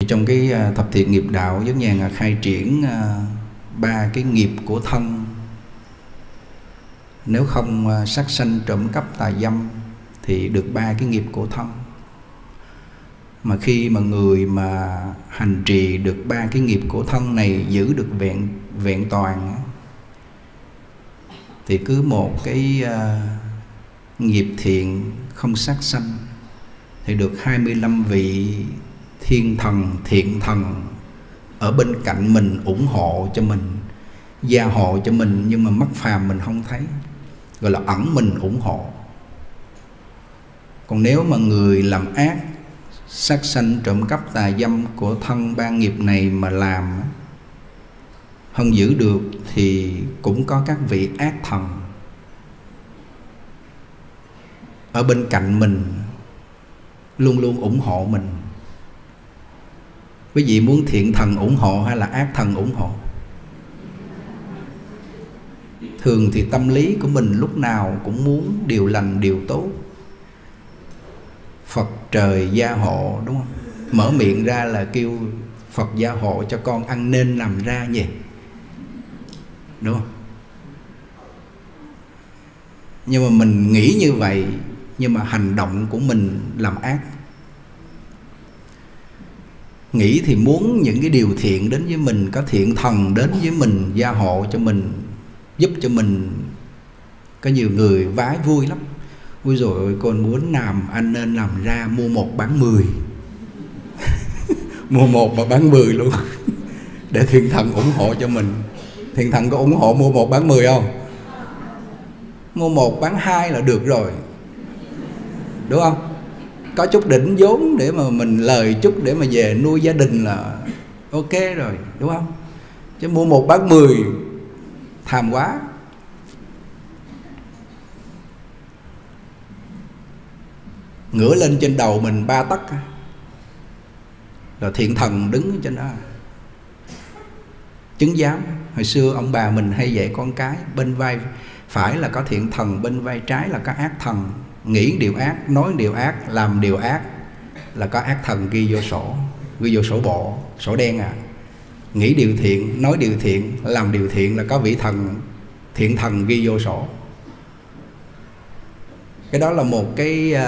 Trong cái thập thiện nghiệp đạo, Giới Nhàn khai triển 3 cái nghiệp của thân. Nếu không sát sanh, trộm cắp, tà dâm thì được 3 cái nghiệp của thân. Mà khi mà người mà hành trì được 3 cái nghiệp của thân này, giữ được vẹn toàn, thì cứ một cái nghiệp thiện không sát sanh thì được 25 vị thiên thần, thiện thần ở bên cạnh mình, ủng hộ cho mình, gia hộ cho mình, nhưng mà mắt phàm mình không thấy, gọi là ẩn mình ủng hộ. Còn nếu mà người làm ác, sát sanh, trộm cắp, tà dâm của thân 3 nghiệp này mà làm không giữ được thì cũng có các vị ác thần ở bên cạnh mình, luôn luôn ủng hộ mình. Quý vị muốn thiện thần ủng hộ hay là ác thần ủng hộ? Thường thì tâm lý của mình lúc nào cũng muốn điều lành, điều tốt, Phật trời gia hộ, đúng không? Mở miệng ra là kêu Phật gia hộ cho con ăn nên làm ra nhỉ, đúng không? Nhưng mà mình nghĩ như vậy, nhưng mà hành động của mình làm ác. Nghĩ thì muốn những cái điều thiện đến với mình, có thiện thần đến với mình, gia hộ cho mình, giúp cho mình. Có nhiều người vái vui lắm. Ui dồi ôi, con muốn làm anh nên làm ra, mua 1 bán 10. Mua 1 mà bán 10 luôn. Để thiện thần ủng hộ cho mình. Thiện thần có ủng hộ mua 1 bán 10 không? Mua 1 bán 2 là được rồi, đúng không? Có chút đỉnh vốn để mà mình lời chút để mà về nuôi gia đình là ok rồi, đúng không? Chứ mua 1 bán 10 tham quá. Ngửa lên trên đầu mình 3 tấc rồi thiện thần đứng trên đó chứng giám. Hồi xưa ông bà mình hay dạy con cái, bên vai phải là có thiện thần, bên vai trái là có ác thần. Nghĩ điều ác, nói điều ác, làm điều ác là có ác thần ghi vô sổ, ghi vô sổ bộ, sổ đen à. Nghĩ điều thiện, nói điều thiện, làm điều thiện là có vị thần, thiện thần ghi vô sổ. Cái đó là một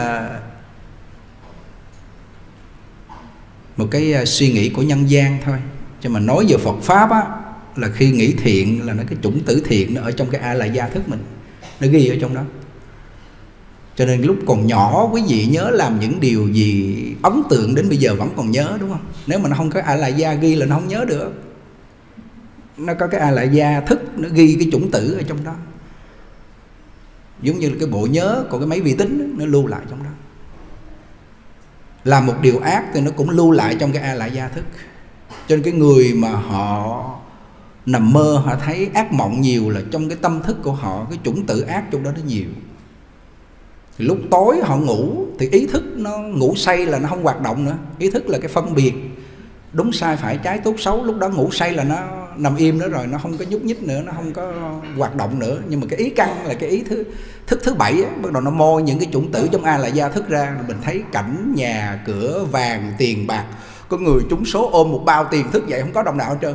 cái suy nghĩ của nhân gian thôi. Chứ mà nói về Phật Pháp á, là khi nghĩ thiện là nó cái chủng tử thiện nó ở trong cái A La Gia thức mình, nó ghi ở trong đó. Cho nên lúc còn nhỏ quý vị nhớ làm những điều gì ấn tượng đến bây giờ vẫn còn nhớ, đúng không? Nếu mà nó không có A La Gia ghi là nó không nhớ được. Nó có cái A La Gia thức, nó ghi cái chủng tử ở trong đó. Giống như là cái bộ nhớ của cái máy vi tính, nó lưu lại trong đó. Làm một điều ác thì nó cũng lưu lại trong cái A La Gia thức. Cho nên cái người mà họ nằm mơ, họ thấy ác mộng nhiều là trong cái tâm thức của họ, cái chủng tử ác trong đó nó nhiều. Thì lúc tối họ ngủ thì ý thức nó ngủ say là nó không hoạt động nữa. Ý thức là cái phân biệt đúng sai phải trái tốt xấu. Lúc đó ngủ say là nó nằm im nữa rồi, nó không có nhúc nhích nữa, nó không có hoạt động nữa. Nhưng mà cái ý căn là cái ý thức thứ 7 á, bắt đầu nó môi những cái chủng tử trong A La Gia thức ra. Mình thấy cảnh nhà cửa vàng tiền bạc, có người trúng số ôm một bao tiền thức dậy không có đồng nào hết trơn.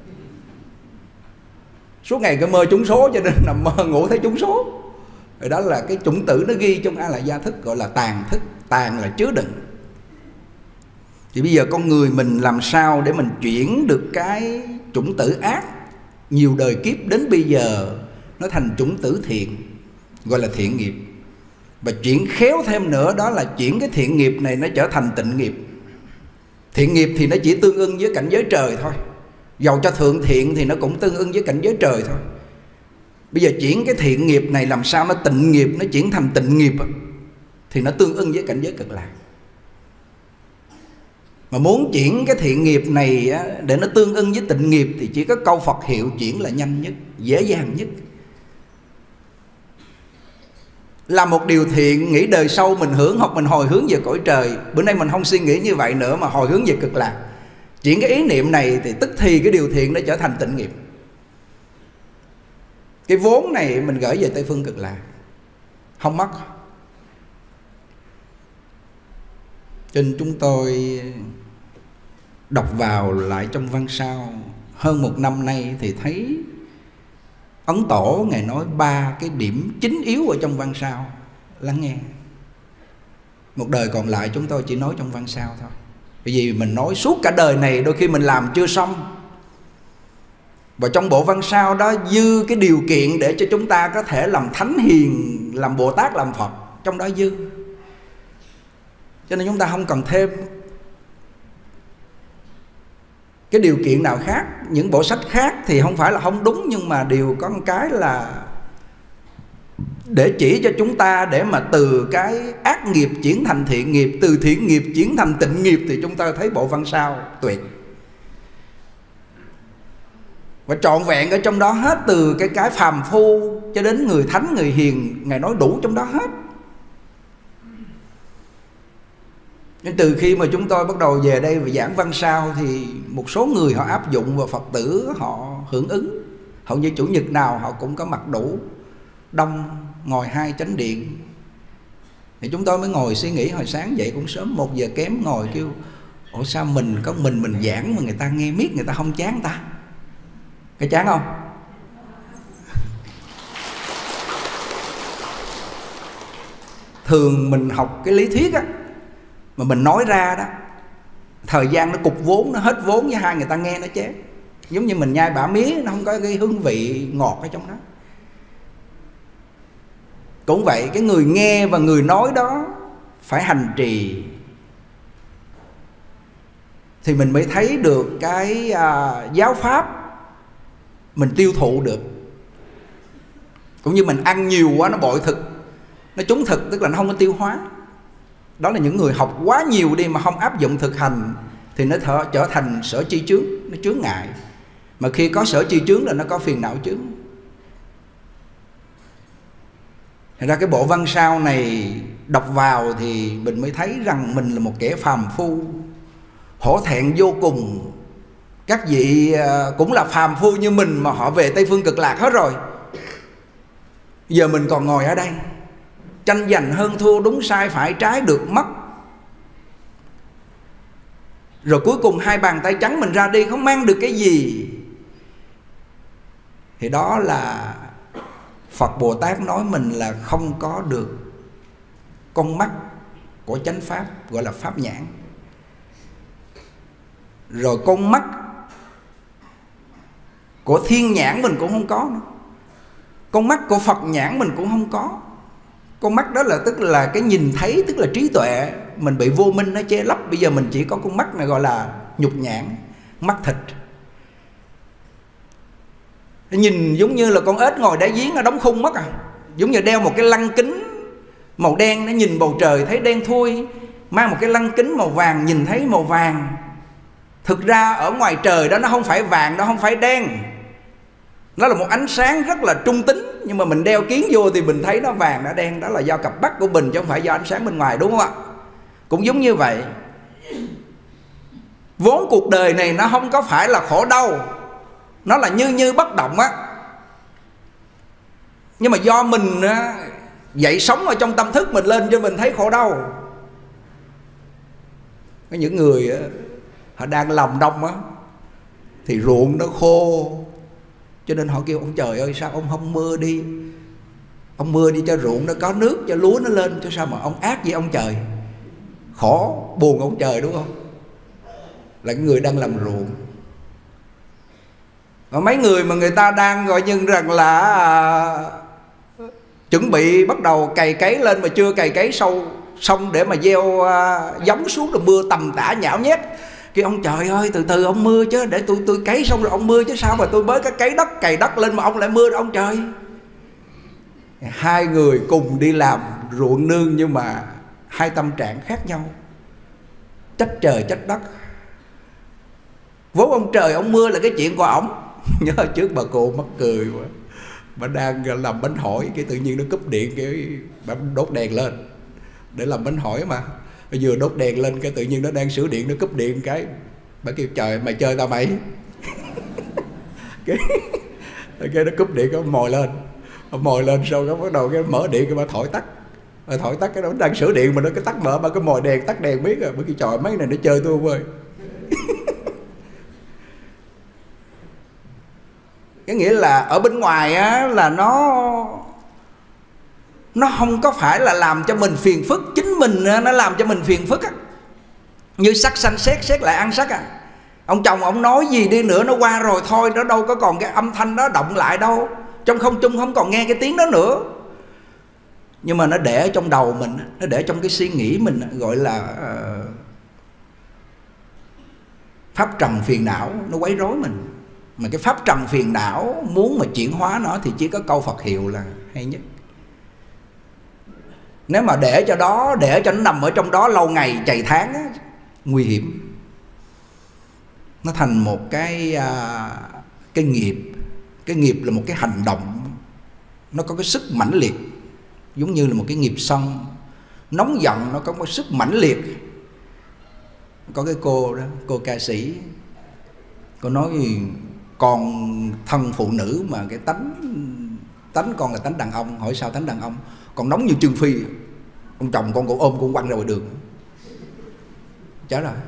Suốt ngày cứ mơ trúng số, cho nên nằm mơ ngủ thấy trúng số. Rồi đó là cái chủng tử nó ghi trong A La Gia thức, gọi là tàn thức. Tàn là chứa đựng. Thì bây giờ con người mình làm sao để mình chuyển được cái chủng tử ác nhiều đời kiếp đến bây giờ nó thành chủng tử thiện, gọi là thiện nghiệp. Và chuyển khéo thêm nữa, đó là chuyển cái thiện nghiệp này nó trở thành tịnh nghiệp. Thiện nghiệp thì nó chỉ tương ưng với cảnh giới trời thôi. Dầu cho thượng thiện thì nó cũng tương ưng với cảnh giới trời thôi. Bây giờ chuyển cái thiện nghiệp này làm sao nó tịnh nghiệp, nó chuyển thành tịnh nghiệp thì nó tương ưng với cảnh giới cực lạc. Mà muốn chuyển cái thiện nghiệp này để nó tương ưng với tịnh nghiệp thì chỉ có câu Phật hiệu chuyển là nhanh nhất, dễ dàng nhất. Làm một điều thiện, nghĩ đời sau mình hưởng, hoặc mình hồi hướng về cõi trời. Bữa nay mình không suy nghĩ như vậy nữa mà hồi hướng về cực lạc. Chuyển cái ý niệm này thì tức thì cái điều thiện nó trở thành tịnh nghiệp. Cái vốn này mình gửi về Tây Phương Cực Lạc, không mất. Cho nên chúng tôi đọc vào lại trong văn sao hơn 1 năm nay thì thấy Ấn Tổ Ngài nói 3 cái điểm chính yếu ở trong văn sao. Lắng nghe. Một đời còn lại chúng tôi chỉ nói trong văn sao thôi. Bởi vì mình nói suốt cả đời này đôi khi mình làm chưa xong. Và trong bộ văn sao đó dư cái điều kiện để cho chúng ta có thể làm thánh hiền, làm Bồ Tát, làm Phật. Trong đó dư. Cho nên chúng ta không cần thêm cái điều kiện nào khác. Những bộ sách khác thì không phải là không đúng, nhưng mà đều có một cái là để chỉ cho chúng ta, để mà từ cái ác nghiệp chuyển thành thiện nghiệp, từ thiện nghiệp chuyển thành tịnh nghiệp, thì chúng ta thấy bộ văn sao tuyệt. Và trọn vẹn ở trong đó hết, từ cái phàm phu cho đến người thánh, người hiền, Ngài nói đủ trong đó hết. Nhưng từ khi mà chúng tôi bắt đầu về đây và giảng văn sao thì một số người họ áp dụng và Phật tử họ hưởng ứng. Hầu như chủ nhật nào họ cũng có mặt đủ đông, ngồi 2 chánh điện. Thì chúng tôi mới ngồi suy nghĩ, hồi sáng dậy cũng sớm 1 giờ kém, ngồi kêu ủa sao mình có mình giảng mà người ta nghe miết, người ta không chán ta? Cái chán không? Thường mình học cái lý thuyết á, mà mình nói ra đó, thời gian nó cục vốn, nó hết vốn với hai người ta nghe nó chán. Giống như mình nhai bả mía, nó không có cái hương vị ngọt ở trong đó. Cũng vậy, cái người nghe và người nói đó phải hành trì thì mình mới thấy được cái giáo pháp mình tiêu thụ được. Cũng như mình ăn nhiều quá nó bội thực, nó trúng thực, tức là nó không có tiêu hóa. Đó là những người học quá nhiều đi mà không áp dụng thực hành thì nó trở thành sở chi chướng, nó chướng ngại. Mà khi có sở chi chướng là nó có phiền não chướng. Thành ra cái bộ văn sao này đọc vào thì mình mới thấy rằng mình là một kẻ phàm phu, hổ thẹn vô cùng. Các vị cũng là phàm phu như mình mà họ về Tây Phương Cực Lạc hết rồi. Giờ mình còn ngồi ở đây tranh giành hơn thua, đúng sai phải trái, được mất. Rồi cuối cùng 2 bàn tay trắng mình ra đi, không mang được cái gì. Thì đó là Phật Bồ Tát nói mình là không có được con mắt của chánh pháp, gọi là pháp nhãn. Rồi con mắt của thiên nhãn mình cũng không có nữa. Con mắt của Phật nhãn mình cũng không có. Con mắt đó là tức là cái nhìn thấy, tức là trí tuệ. Mình bị vô minh nó che lấp. Bây giờ mình chỉ có con mắt này gọi là nhục nhãn, mắt thịt. Nhìn giống như là con ếch ngồi đáy giếng ở đóng khung mất à. Giống như đeo một cái lăng kính màu đen, nó nhìn bầu trời thấy đen thui. Mang một cái lăng kính màu vàng nhìn thấy màu vàng. Thực ra ở ngoài trời đó nó không phải vàng, nó không phải đen. Nó là một ánh sáng rất là trung tính. Nhưng mà mình đeo kiến vô thì mình thấy nó vàng, nó đen. Đó là do cặp mắt của mình chứ không phải do ánh sáng bên ngoài, đúng không ạ? Cũng giống như vậy. Vốn cuộc đời này nó không có phải là khổ đau, nó là như bất động á. Nhưng mà do mình dậy sống ở trong tâm thức mình lên cho mình thấy khổ đau. Có những người họ đang làm nông á, thì ruộng nó khô, cho nên họ kêu ông trời ơi sao ông không mưa đi. Ông mưa đi cho ruộng nó có nước, cho lúa nó lên. Chứ sao mà ông ác với ông trời. Khổ buồn ông trời, đúng không? Là cái người đang làm ruộng. Và mấy người mà người ta đang gọi như rằng là chuẩn bị bắt đầu cày cấy lên mà chưa cày cấy xong để mà gieo giống xuống, rồi mưa tầm tã nhão nhét. Kêu ông trời ơi từ từ ông mưa chứ, để tôi cấy xong rồi ông mưa chứ, sao mà tôi mới cái cấy đất cày đất lên mà ông lại mưa đó ông trời. 2 người cùng đi làm ruộng nương nhưng mà 2 tâm trạng khác nhau, trách trời trách đất. Vốn ông trời ông mưa là cái chuyện của ổng. Nhớ trước bà cụ mắc cười quá, bà đang làm bánh hỏi, cái tự nhiên nó cúp điện, cái bà đốt đèn lên để làm bánh hỏi mà. Vừa đốt đèn lên cái tự nhiên nó đang sửa điện, nó cúp điện cái bà kêu trời mày chơi tao mày. cái nó cúp điện, cái mồi lên sau cái bắt đầu cái mở điện, cái bà thổi tắt. Thổi tắt cái nó đang sửa điện mà nó cái tắt mở, bà cái mồi đèn tắt đèn biết rồi. Bà kêu trời mấy này nó chơi tôi không ơi. Cái nghĩa là ở bên ngoài á, là nó không có phải là làm cho mình phiền phức, chính mình nó làm cho mình phiền phức á. Như sắc sanh xét, xét lại ăn sắc à. Ông chồng ông nói gì đi nữa nó qua rồi thôi, nó đâu có còn cái âm thanh đó động lại đâu, trong không trung không còn nghe cái tiếng đó nữa. Nhưng mà nó để ở trong đầu mình, nó để trong cái suy nghĩ mình, gọi là pháp trần phiền não, nó quấy rối mình. Mà cái pháp trần phiền não muốn mà chuyển hóa nó thì chỉ có câu Phật hiệu là hay nhất. Nếu mà để cho nó nằm ở trong đó lâu ngày chày tháng á, nguy hiểm. Nó thành một cái nghiệp. Cái nghiệp là một cái hành động, nó có cái sức mãnh liệt, giống như là một cái nghiệp sân nóng giận, nó có một sức mãnh liệt. Có cái cô đó, cô ca sĩ, cô nói con thân phụ nữ mà cái tánh con là tánh đàn ông. Hỏi sao tánh đàn ông? Còn nóng như Trương Phi. Ông chồng con ôm con quăng ra ngoài đường. Chết rồi.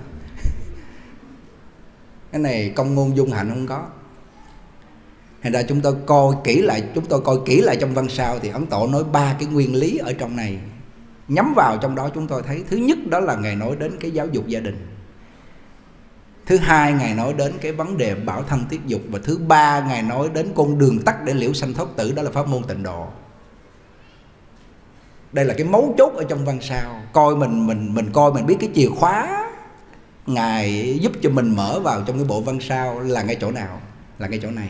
Cái này công ngôn dung hạnh không có. Thành ra chúng tôi coi kỹ lại trong văn sao thì Ấn Tổ nói 3 cái nguyên lý ở trong này. Nhắm vào trong đó chúng tôi thấy thứ nhất đó là Ngài nói đến cái giáo dục gia đình. Thứ hai Ngài nói đến cái vấn đề bảo thân tiết dục. Và thứ ba Ngài nói đến con đường tắt để liễu sanh thoát tử, đó là pháp môn tịnh độ. Đây là cái mấu chốt ở trong văn sao. Coi mình coi mình biết cái chìa khóa Ngài giúp cho mình mở vào trong cái bộ văn sao là ngay chỗ nào? Là ngay chỗ này.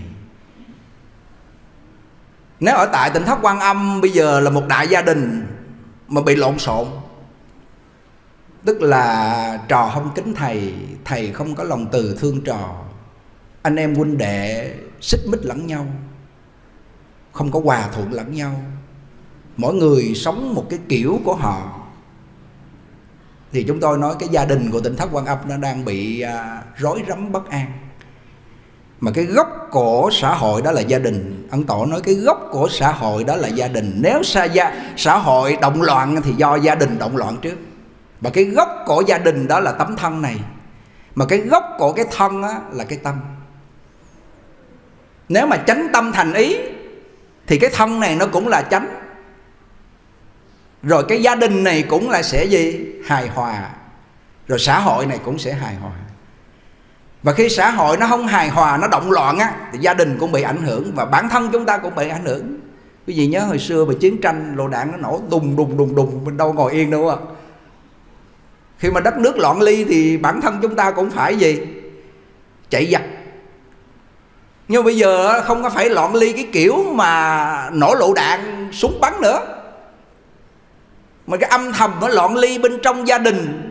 Nếu ở tại Tỉnh Thất Quan Âm bây giờ là một đại gia đình mà bị lộn xộn, tức là trò không kính thầy, thầy không có lòng từ thương trò, anh em huynh đệ xích mích lẫn nhau, không có hòa thuận lẫn nhau, mỗi người sống một cái kiểu của họ, thì chúng tôi nói cái gia đình của Tỉnh Thất Quan Âm nó đang bị rối rắm bất an. Mà cái gốc của xã hội đó là gia đình. Ấn Tổ nói cái gốc của xã hội đó là gia đình. Nếu xã hội động loạn thì do gia đình động loạn trước. Và cái gốc của gia đình đó là tấm thân này. Mà cái gốc của cái thân á, là cái tâm. Nếu mà chánh tâm thành ý thì cái thân này nó cũng là chánh. Rồi cái gia đình này cũng là sẽ gì? Hài hòa. Rồi xã hội này cũng sẽ hài hòa. Và khi xã hội nó không hài hòa, nó động loạn á, thì gia đình cũng bị ảnh hưởng. Và bản thân chúng ta cũng bị ảnh hưởng. Quý vị nhớ hồi xưa mà chiến tranh lựu đạn nó nổ đùng đùng đùng đùng, mình đâu ngồi yên đâu á. Khi mà đất nước loạn ly thì bản thân chúng ta cũng phải gì? Chạy giặc. Nhưng bây giờ không có phải loạn ly cái kiểu mà nổ lựu đạn súng bắn nữa, mà cái âm thầm nó loạn ly bên trong gia đình.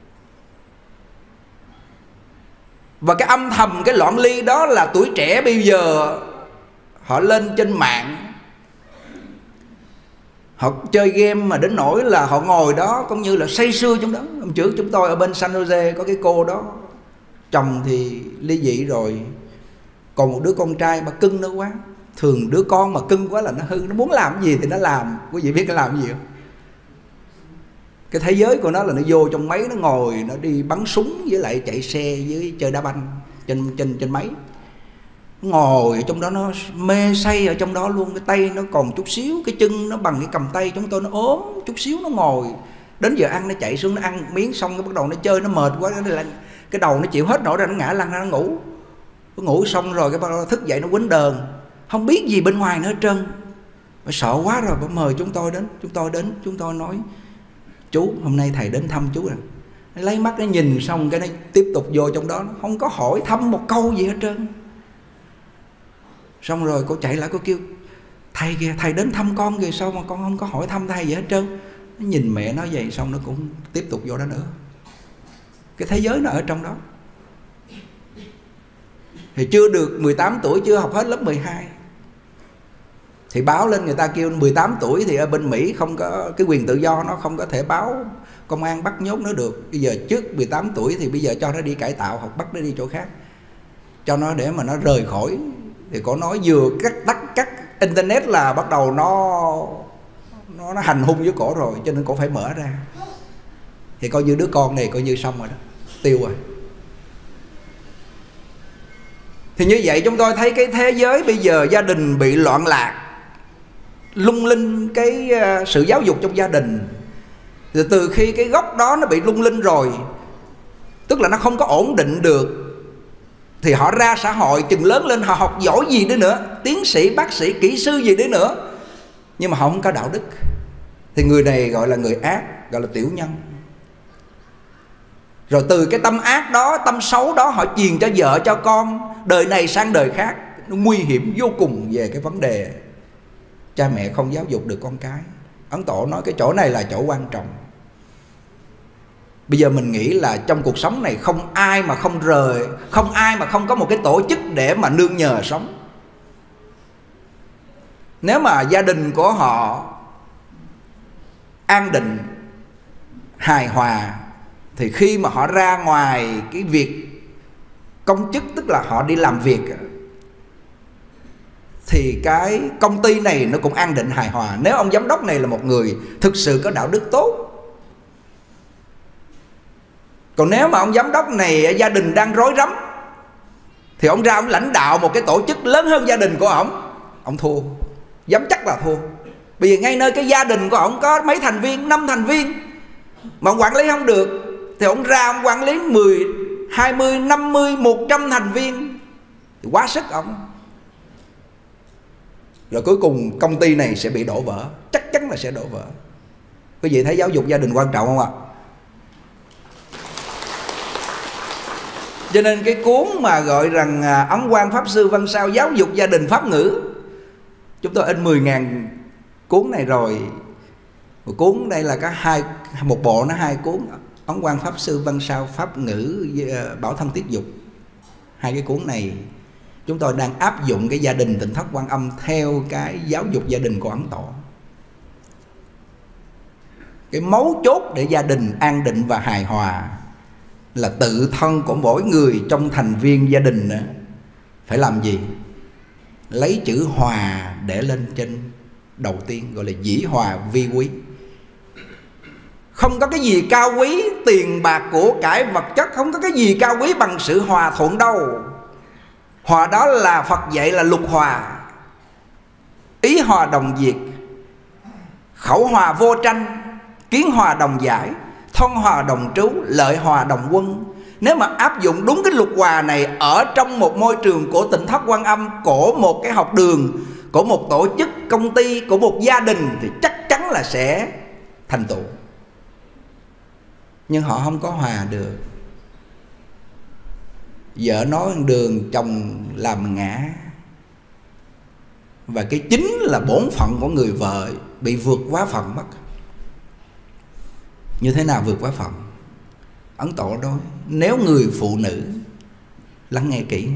Và cái âm thầm cái loạn ly đó là tuổi trẻ bây giờ họ lên trên mạng, họ chơi game mà đến nỗi là họ ngồi đó cũng như là say sưa trong đó. Hôm trước chúng tôi ở bên San Jose có cái cô đó, chồng thì ly dị rồi, còn một đứa con trai mà cưng nó quá. Thường đứa con mà cưng quá là nó hư, nó muốn làm cái gì thì nó làm. Quý vị biết nó làm gì không? Cái thế giới của nó là nó vô trong máy, nó ngồi, nó đi bắn súng với lại chạy xe với chơi đá banh trên máy. Ngồi ở trong đó nó mê say ở trong đó luôn. Cái tay nó còn chút xíu, cái chân nó bằng cái cầm tay chúng tôi nó ốm chút xíu, nó ngồi. Đến giờ ăn nó chạy xuống nó ăn miếng xong cái bắt đầu nó chơi, nó mệt quá, cái đầu nó chịu hết nổi ra, nó ngã lăn ra nó ngủ. Nó ngủ xong rồi cái bắt đầu thức dậy nó quýnh đờn, không biết gì bên ngoài nữa hết trơn. Bà sợ quá rồi bà mời chúng tôi đến. Chúng tôi nói chú hôm nay thầy đến thăm chú rồi. Nó lấy mắt nó nhìn xong cái nó tiếp tục vô trong đó, nó không có hỏi thăm một câu gì hết trơn. Xong rồi cô chạy lại cô kêu thầy kìa, thầy đến thăm con kìa, sao mà con không có hỏi thăm thầy gì hết trơn. Nó nhìn mẹ nó vậy xong nó cũng tiếp tục vô đó nữa. Cái thế giới nó ở trong đó. Thì chưa được 18 tuổi, chưa học hết lớp 12 thì báo lên, người ta kêu 18 tuổi thì ở bên Mỹ không có cái quyền tự do, nó không có thể báo công an bắt nhốt nó được. Bây giờ trước 18 tuổi thì bây giờ cho nó đi cải tạo hoặc bắt nó đi chỗ khác, cho nó để mà nó rời khỏi. Thì cô nói vừa cắt internet là bắt đầu nó hành hung với cổ rồi, cho nên cổ phải mở ra. Thì coi như đứa con này coi như xong rồi đó, tiêu rồi. Thì như vậy chúng tôi thấy cái thế giới bây giờ gia đình bị loạn lạc, lung linh cái sự giáo dục trong gia đình. Rồi từ khi cái gốc đó nó bị lung linh rồi, tức là nó không có ổn định được, thì họ ra xã hội chừng lớn lên họ học giỏi gì đi nữa, tiến sĩ, bác sĩ, kỹ sư gì đi nữa, nhưng mà họ không có đạo đức, thì người này gọi là người ác, gọi là tiểu nhân. Rồi từ cái tâm ác đó, tâm xấu đó, họ truyền cho vợ cho con, đời này sang đời khác. Nó nguy hiểm vô cùng về cái vấn đề cha mẹ không giáo dục được con cái. Ấn Tổ nói cái chỗ này là chỗ quan trọng. Bây giờ mình nghĩ là trong cuộc sống này không ai mà không rời, không ai mà không có một cái tổ chức để mà nương nhờ sống. Nếu mà gia đình của họ an định, hài hòa, thì khi mà họ ra ngoài cái việc công chức, tức là họ đi làm việc, thì cái công ty này nó cũng an định hài hòa. Nếu ông giám đốc này là một người thực sự có đạo đức tốt. Còn nếu mà ông giám đốc này gia đình đang rối rắm, thì ông ra ông lãnh đạo một cái tổ chức lớn hơn gia đình của ông thua, dám chắc là thua. Bây giờ ngay nơi cái gia đình của ông có mấy thành viên, 5 thành viên, mà ông quản lý không được, thì ông ra ông quản lý 10, 20, 50, 100 thành viên, thì quá sức ông. Rồi cuối cùng công ty này sẽ bị đổ vỡ, chắc chắn là sẽ đổ vỡ. Quý vị thấy giáo dục gia đình quan trọng không ạ? Cho nên cái cuốn mà gọi rằng Ấn Quang Pháp Sư Văn Sao giáo dục gia đình pháp ngữ, chúng tôi in 10.000 cuốn này rồi. Một cuốn đây là một bộ nó 2 cuốn, Ấn Quang Pháp Sư Văn Sao pháp ngữ, Bảo Thân Tiết Dục. 2 cái cuốn này chúng tôi đang áp dụng cái gia đình Tỉnh Thất Quan Âm theo cái giáo dục gia đình của Ấn Tổ. Cái mấu chốt để gia đình an định và hài hòa là tự thân của mỗi người trong thành viên gia đình phải làm gì? Lấy chữ hòa để lên trên đầu tiên, gọi là dĩ hòa vi quý. Không có cái gì cao quý, tiền bạc của cải vật chất, không có cái gì cao quý bằng sự hòa thuận đâu. Hòa đó là Phật dạy là lục hòa: ý hòa đồng diệt, khẩu hòa vô tranh, kiến hòa đồng giải, thân hòa đồng trú, lợi hòa đồng quân. Nếu mà áp dụng đúng cái lục hòa này ở trong một môi trường của Tỉnh Thất Quan Âm, của một cái học đường, của một tổ chức công ty, của một gia đình, thì chắc chắn là sẽ thành tựu. Nhưng họ không có hòa được. Vợ nói đường, chồng làm ngã. Và cái chính là bổn phận của người vợ bị vượt quá phận mất. Như thế nào vượt quá phận? Ấn Tổ nói nếu người phụ nữ, lắng nghe kỹ,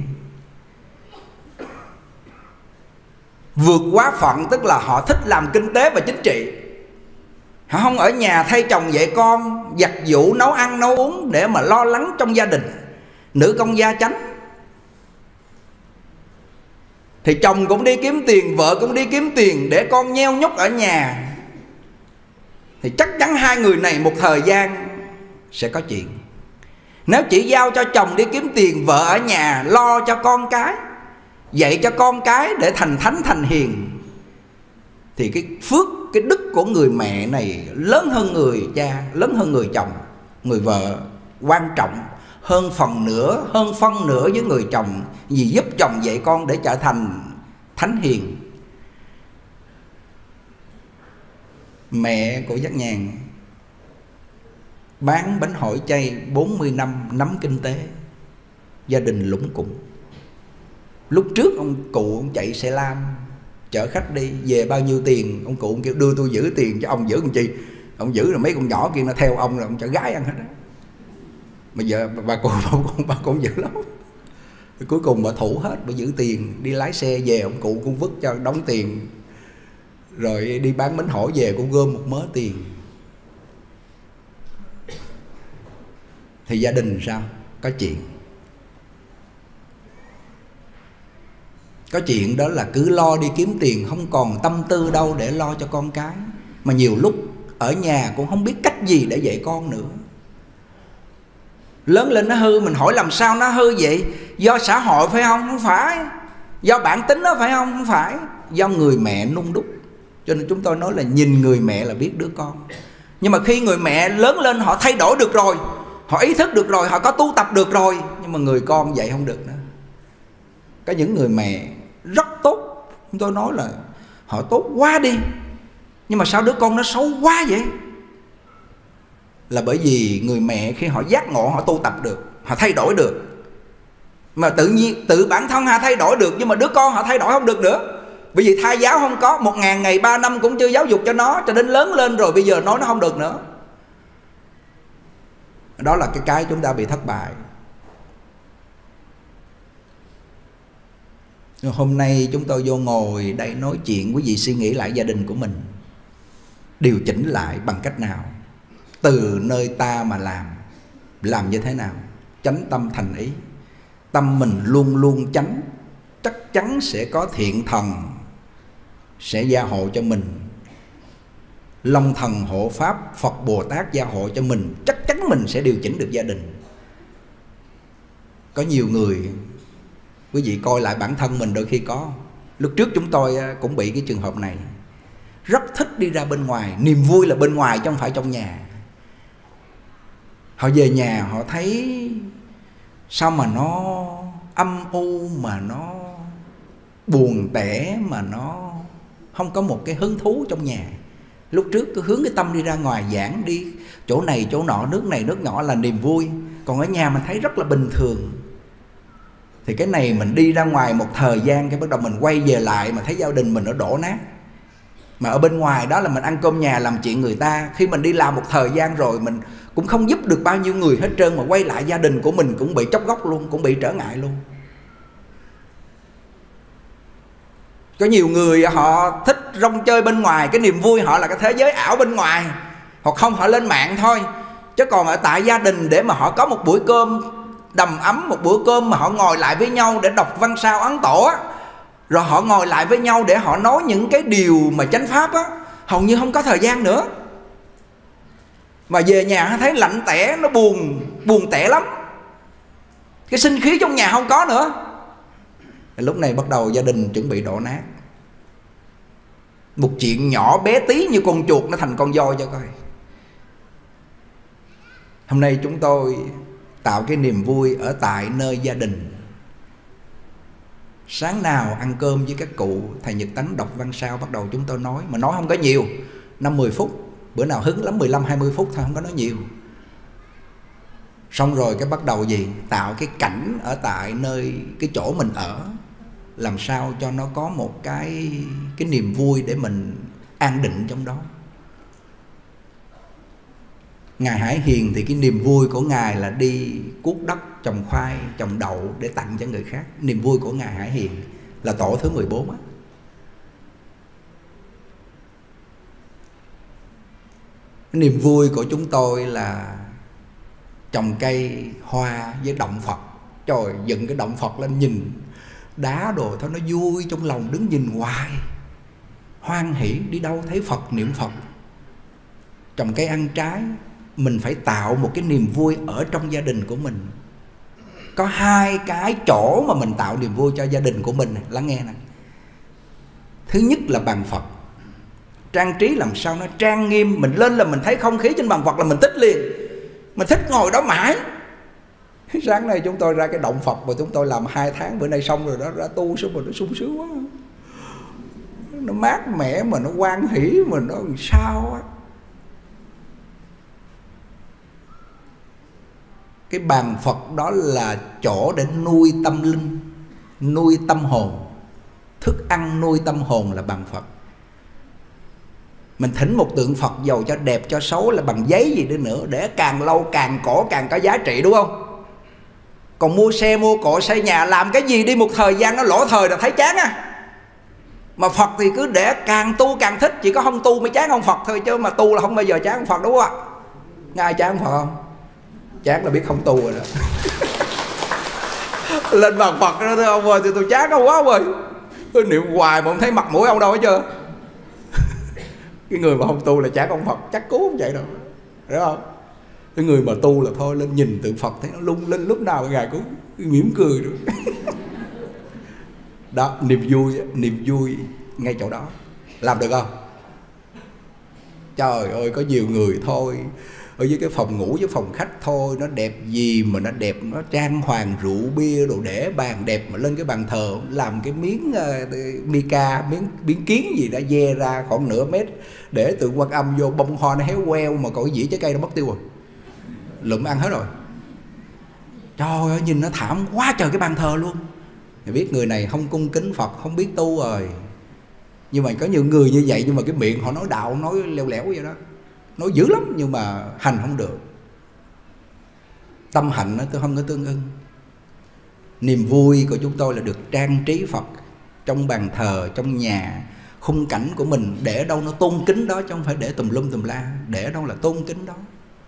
vượt quá phận tức là họ thích làm kinh tế và chính trị, họ không ở nhà thay chồng dạy con, giặt giũ, nấu ăn nấu uống để mà lo lắng trong gia đình, nữ công gia chánh. Thì chồng cũng đi kiếm tiền, vợ cũng đi kiếm tiền để con nheo nhúc ở nhà, thì chắc chắn 2 người này một thời gian sẽ có chuyện. Nếu chỉ giao cho chồng đi kiếm tiền, vợ ở nhà lo cho con cái, dạy cho con cái để thành thánh thành hiền, thì cái phước, cái đức của người mẹ này lớn hơn người cha, lớn hơn người chồng. Người vợ quan trọng hơn phân nửa với người chồng, vì giúp chồng dạy con để trở thành thánh hiền. Mẹ của Giác Nhàn bán bánh hỏi chay 40 năm, nắm kinh tế, gia đình lũng củng. Lúc trước ông cụ ông chạy xe lam chở khách đi, về bao nhiêu tiền ông cụ ông kêu đưa tôi giữ tiền cho ông, giữ làm chi? Ông giữ rồi mấy con nhỏ kia nó theo ông, rồi ông chở gái ăn hết đó. Mà giờ bà cụ giữ lắm. Cuối cùng bà thủ hết, bà giữ tiền đi lái xe về, ông cụ cũng vứt cho đóng tiền, rồi đi bán bánh hỏi về cũng gom một mớ tiền. Thì gia đình sao? Có chuyện. Có chuyện đó là cứ lo đi kiếm tiền, không còn tâm tư đâu để lo cho con cái. Mà nhiều lúc ở nhà cũng không biết cách gì để dạy con nữa. Lớn lên nó hư, mình hỏi làm sao nó hư vậy? Do xã hội phải không? Không phải. Do bản tính đó phải không? Không phải. Do người mẹ nung đúc. Cho nên chúng tôi nói là nhìn người mẹ là biết đứa con. Nhưng mà khi người mẹ lớn lên họ thay đổi được rồi, họ ý thức được rồi, họ có tu tập được rồi, nhưng mà người con vậy không được nữa. Có những người mẹ rất tốt, chúng tôi nói là họ tốt quá đi, nhưng mà sao đứa con nó xấu quá vậy? Là bởi vì người mẹ khi họ giác ngộ, họ tu tập được, họ thay đổi được. Mà tự nhiên tự bản thân họ thay đổi được, nhưng mà đứa con họ thay đổi không được nữa. Bởi vì thai giáo không có, 1000 ngày 3 năm cũng chưa giáo dục cho nó, cho đến lớn lên rồi bây giờ nói nó không được nữa. Đó là cái chúng ta bị thất bại. Hôm nay chúng tôi vô ngồi đây nói chuyện, quý vị suy nghĩ lại gia đình của mình, điều chỉnh lại bằng cách nào? Từ nơi ta mà làm như thế nào? Chánh tâm thành ý. Tâm mình luôn luôn chánh, chắc chắn sẽ có thiện thần sẽ gia hộ cho mình, Long thần hộ pháp, Phật Bồ Tát gia hộ cho mình, chắc chắn mình sẽ điều chỉnh được gia đình. Có nhiều người, quý vị coi lại bản thân mình đôi khi có. Lúc trước chúng tôi cũng bị cái trường hợp này. Rất thích đi ra bên ngoài, niềm vui là bên ngoài chứ không phải trong nhà. Họ về nhà họ thấy sao mà nó âm u, mà nó buồn tẻ, mà nó không có một cái hứng thú trong nhà. Lúc trước cứ hướng cái tâm đi ra ngoài giảng, đi chỗ này chỗ nọ, nước này nước nhỏ là niềm vui. Còn ở nhà mình thấy rất là bình thường. Thì cái này mình đi ra ngoài một thời gian, cái bắt đầu mình quay về lại mà thấy gia đình mình nó đổ nát. Mà ở bên ngoài đó là mình ăn cơm nhà làm chuyện người ta. Khi mình đi làm một thời gian rồi mình cũng không giúp được bao nhiêu người hết trơn, mà quay lại gia đình của mình cũng bị chóc gốc luôn, cũng bị trở ngại luôn. Có nhiều người họ thích rong chơi bên ngoài, cái niềm vui họ là cái thế giới ảo bên ngoài. Hoặc không họ lên mạng thôi. Chứ còn ở tại gia đình để mà họ có một bữa cơm đầm ấm, một bữa cơm mà họ ngồi lại với nhau để đọc văn sao ấn tổ á, rồi họ ngồi lại với nhau để họ nói những cái điều mà chánh pháp á, hầu như không có thời gian nữa. Mà về nhà thấy lạnh tẻ, nó buồn tẻ lắm. Cái sinh khí trong nhà không có nữa. Lúc này bắt đầu gia đình chuẩn bị đổ nát. Một chuyện nhỏ bé tí như con chuột nó thành con voi cho coi. Hôm nay chúng tôi tạo cái niềm vui ở tại nơi gia đình. Sáng nào ăn cơm với các cụ, thầy Nhật Tánh đọc văn sao, bắt đầu chúng tôi nói. Mà nói không có nhiều, 5-10 phút. Bữa nào hứng lắm 15-20 phút thôi, không có nói nhiều. Xong rồi cái bắt đầu gì? Tạo cái cảnh ở tại nơi cái chỗ mình ở, làm sao cho nó có một cái niềm vui để mình an định trong đó. Ngài Hải Hiền thì cái niềm vui của Ngài là đi cuốc đất, trồng khoai, trồng đậu để tặng cho người khác. Niềm vui của Ngài Hải Hiền là tổ thứ 14 á. Niềm vui của chúng tôi là trồng cây hoa với động Phật. Trời, dựng cái động Phật lên nhìn đá đồ thôi, nó vui trong lòng, đứng nhìn hoài hoan hỷ. Đi đâu thấy Phật, niệm Phật. Trồng cây ăn trái. Mình phải tạo một cái niềm vui ở trong gia đình của mình. Có 2 cái chỗ mà mình tạo niềm vui cho gia đình của mình. Lắng nghe nè. Thứ nhất là bàn Phật. Trang trí làm sao nó trang nghiêm. Mình lên là mình thấy không khí trên bàn Phật là mình thích liền. Mình thích ngồi đó mãi. Sáng nay chúng tôi ra cái động Phật mà chúng tôi làm 2 tháng, bữa nay xong rồi đó, ra tu xong rồi nó sung sướng quá. Nó mát mẻ mà nó hoan hỷ mà nó làm sao á. Cái bàn Phật đó là chỗ để nuôi tâm linh, nuôi tâm hồn. Thức ăn nuôi tâm hồn là bàn Phật. Mình thỉnh một tượng Phật giàu cho đẹp cho xấu là bằng giấy gì đi nữa, để càng lâu càng cổ càng có giá trị, đúng không? Còn mua xe mua cộ xây nhà làm cái gì đi một thời gian nó lỗ thời là thấy chán á. Mà Phật thì cứ để càng tu càng thích. Chỉ có không tu mới chán ông Phật thôi, chứ mà tu là không bao giờ chán ông Phật, đúng không ạ? Ai chán ông Phật không? Chán là biết không tu rồi đó. Lên bàn Phật đó thưa ông ơi, thì tôi chán ông quá ông ơi. Tôi niệm hoài mà không thấy mặt mũi ông đâu hết trơn. Cái người mà không tu là chán ông Phật, chắc cứu không vậy đâu, đúng không? Cái người mà tu là thôi lên nhìn tượng Phật thấy nó lung linh, lúc nào Ngài cũng mỉm cười rồi. Đó, niềm vui ngay chỗ đó. Làm được không? Trời ơi, có nhiều người thôi, ở dưới cái phòng ngủ với phòng khách thôi, nó đẹp gì mà nó đẹp, nó trang hoàng rượu bia đồ để bàn đẹp, mà lên cái bàn thờ làm cái miếng mica, miếng kiến gì đã ve ra khoảng nửa mét, để tượng Quan Âm vô, bông hoa nó héo queo, mà còn cái dĩa trái cây nó mất tiêu rồi, lụm ăn hết rồi. Trời ơi, nhìn nó thảm quá trời cái bàn thờ luôn. Thì biết người này không cung kính Phật, không biết tu rồi. Nhưng mà có nhiều người như vậy, nhưng mà cái miệng họ nói đạo, nói leo lẻo vậy đó, nói dữ lắm, nhưng mà hành không được. Tâm hạnh nó tôi không có tương ưng. Niềm vui của chúng tôi là được trang trí Phật trong bàn thờ, trong nhà, khung cảnh của mình, để đâu nó tôn kính đó, chứ không phải để tùm lum tùm la, để đâu là tôn kính đó.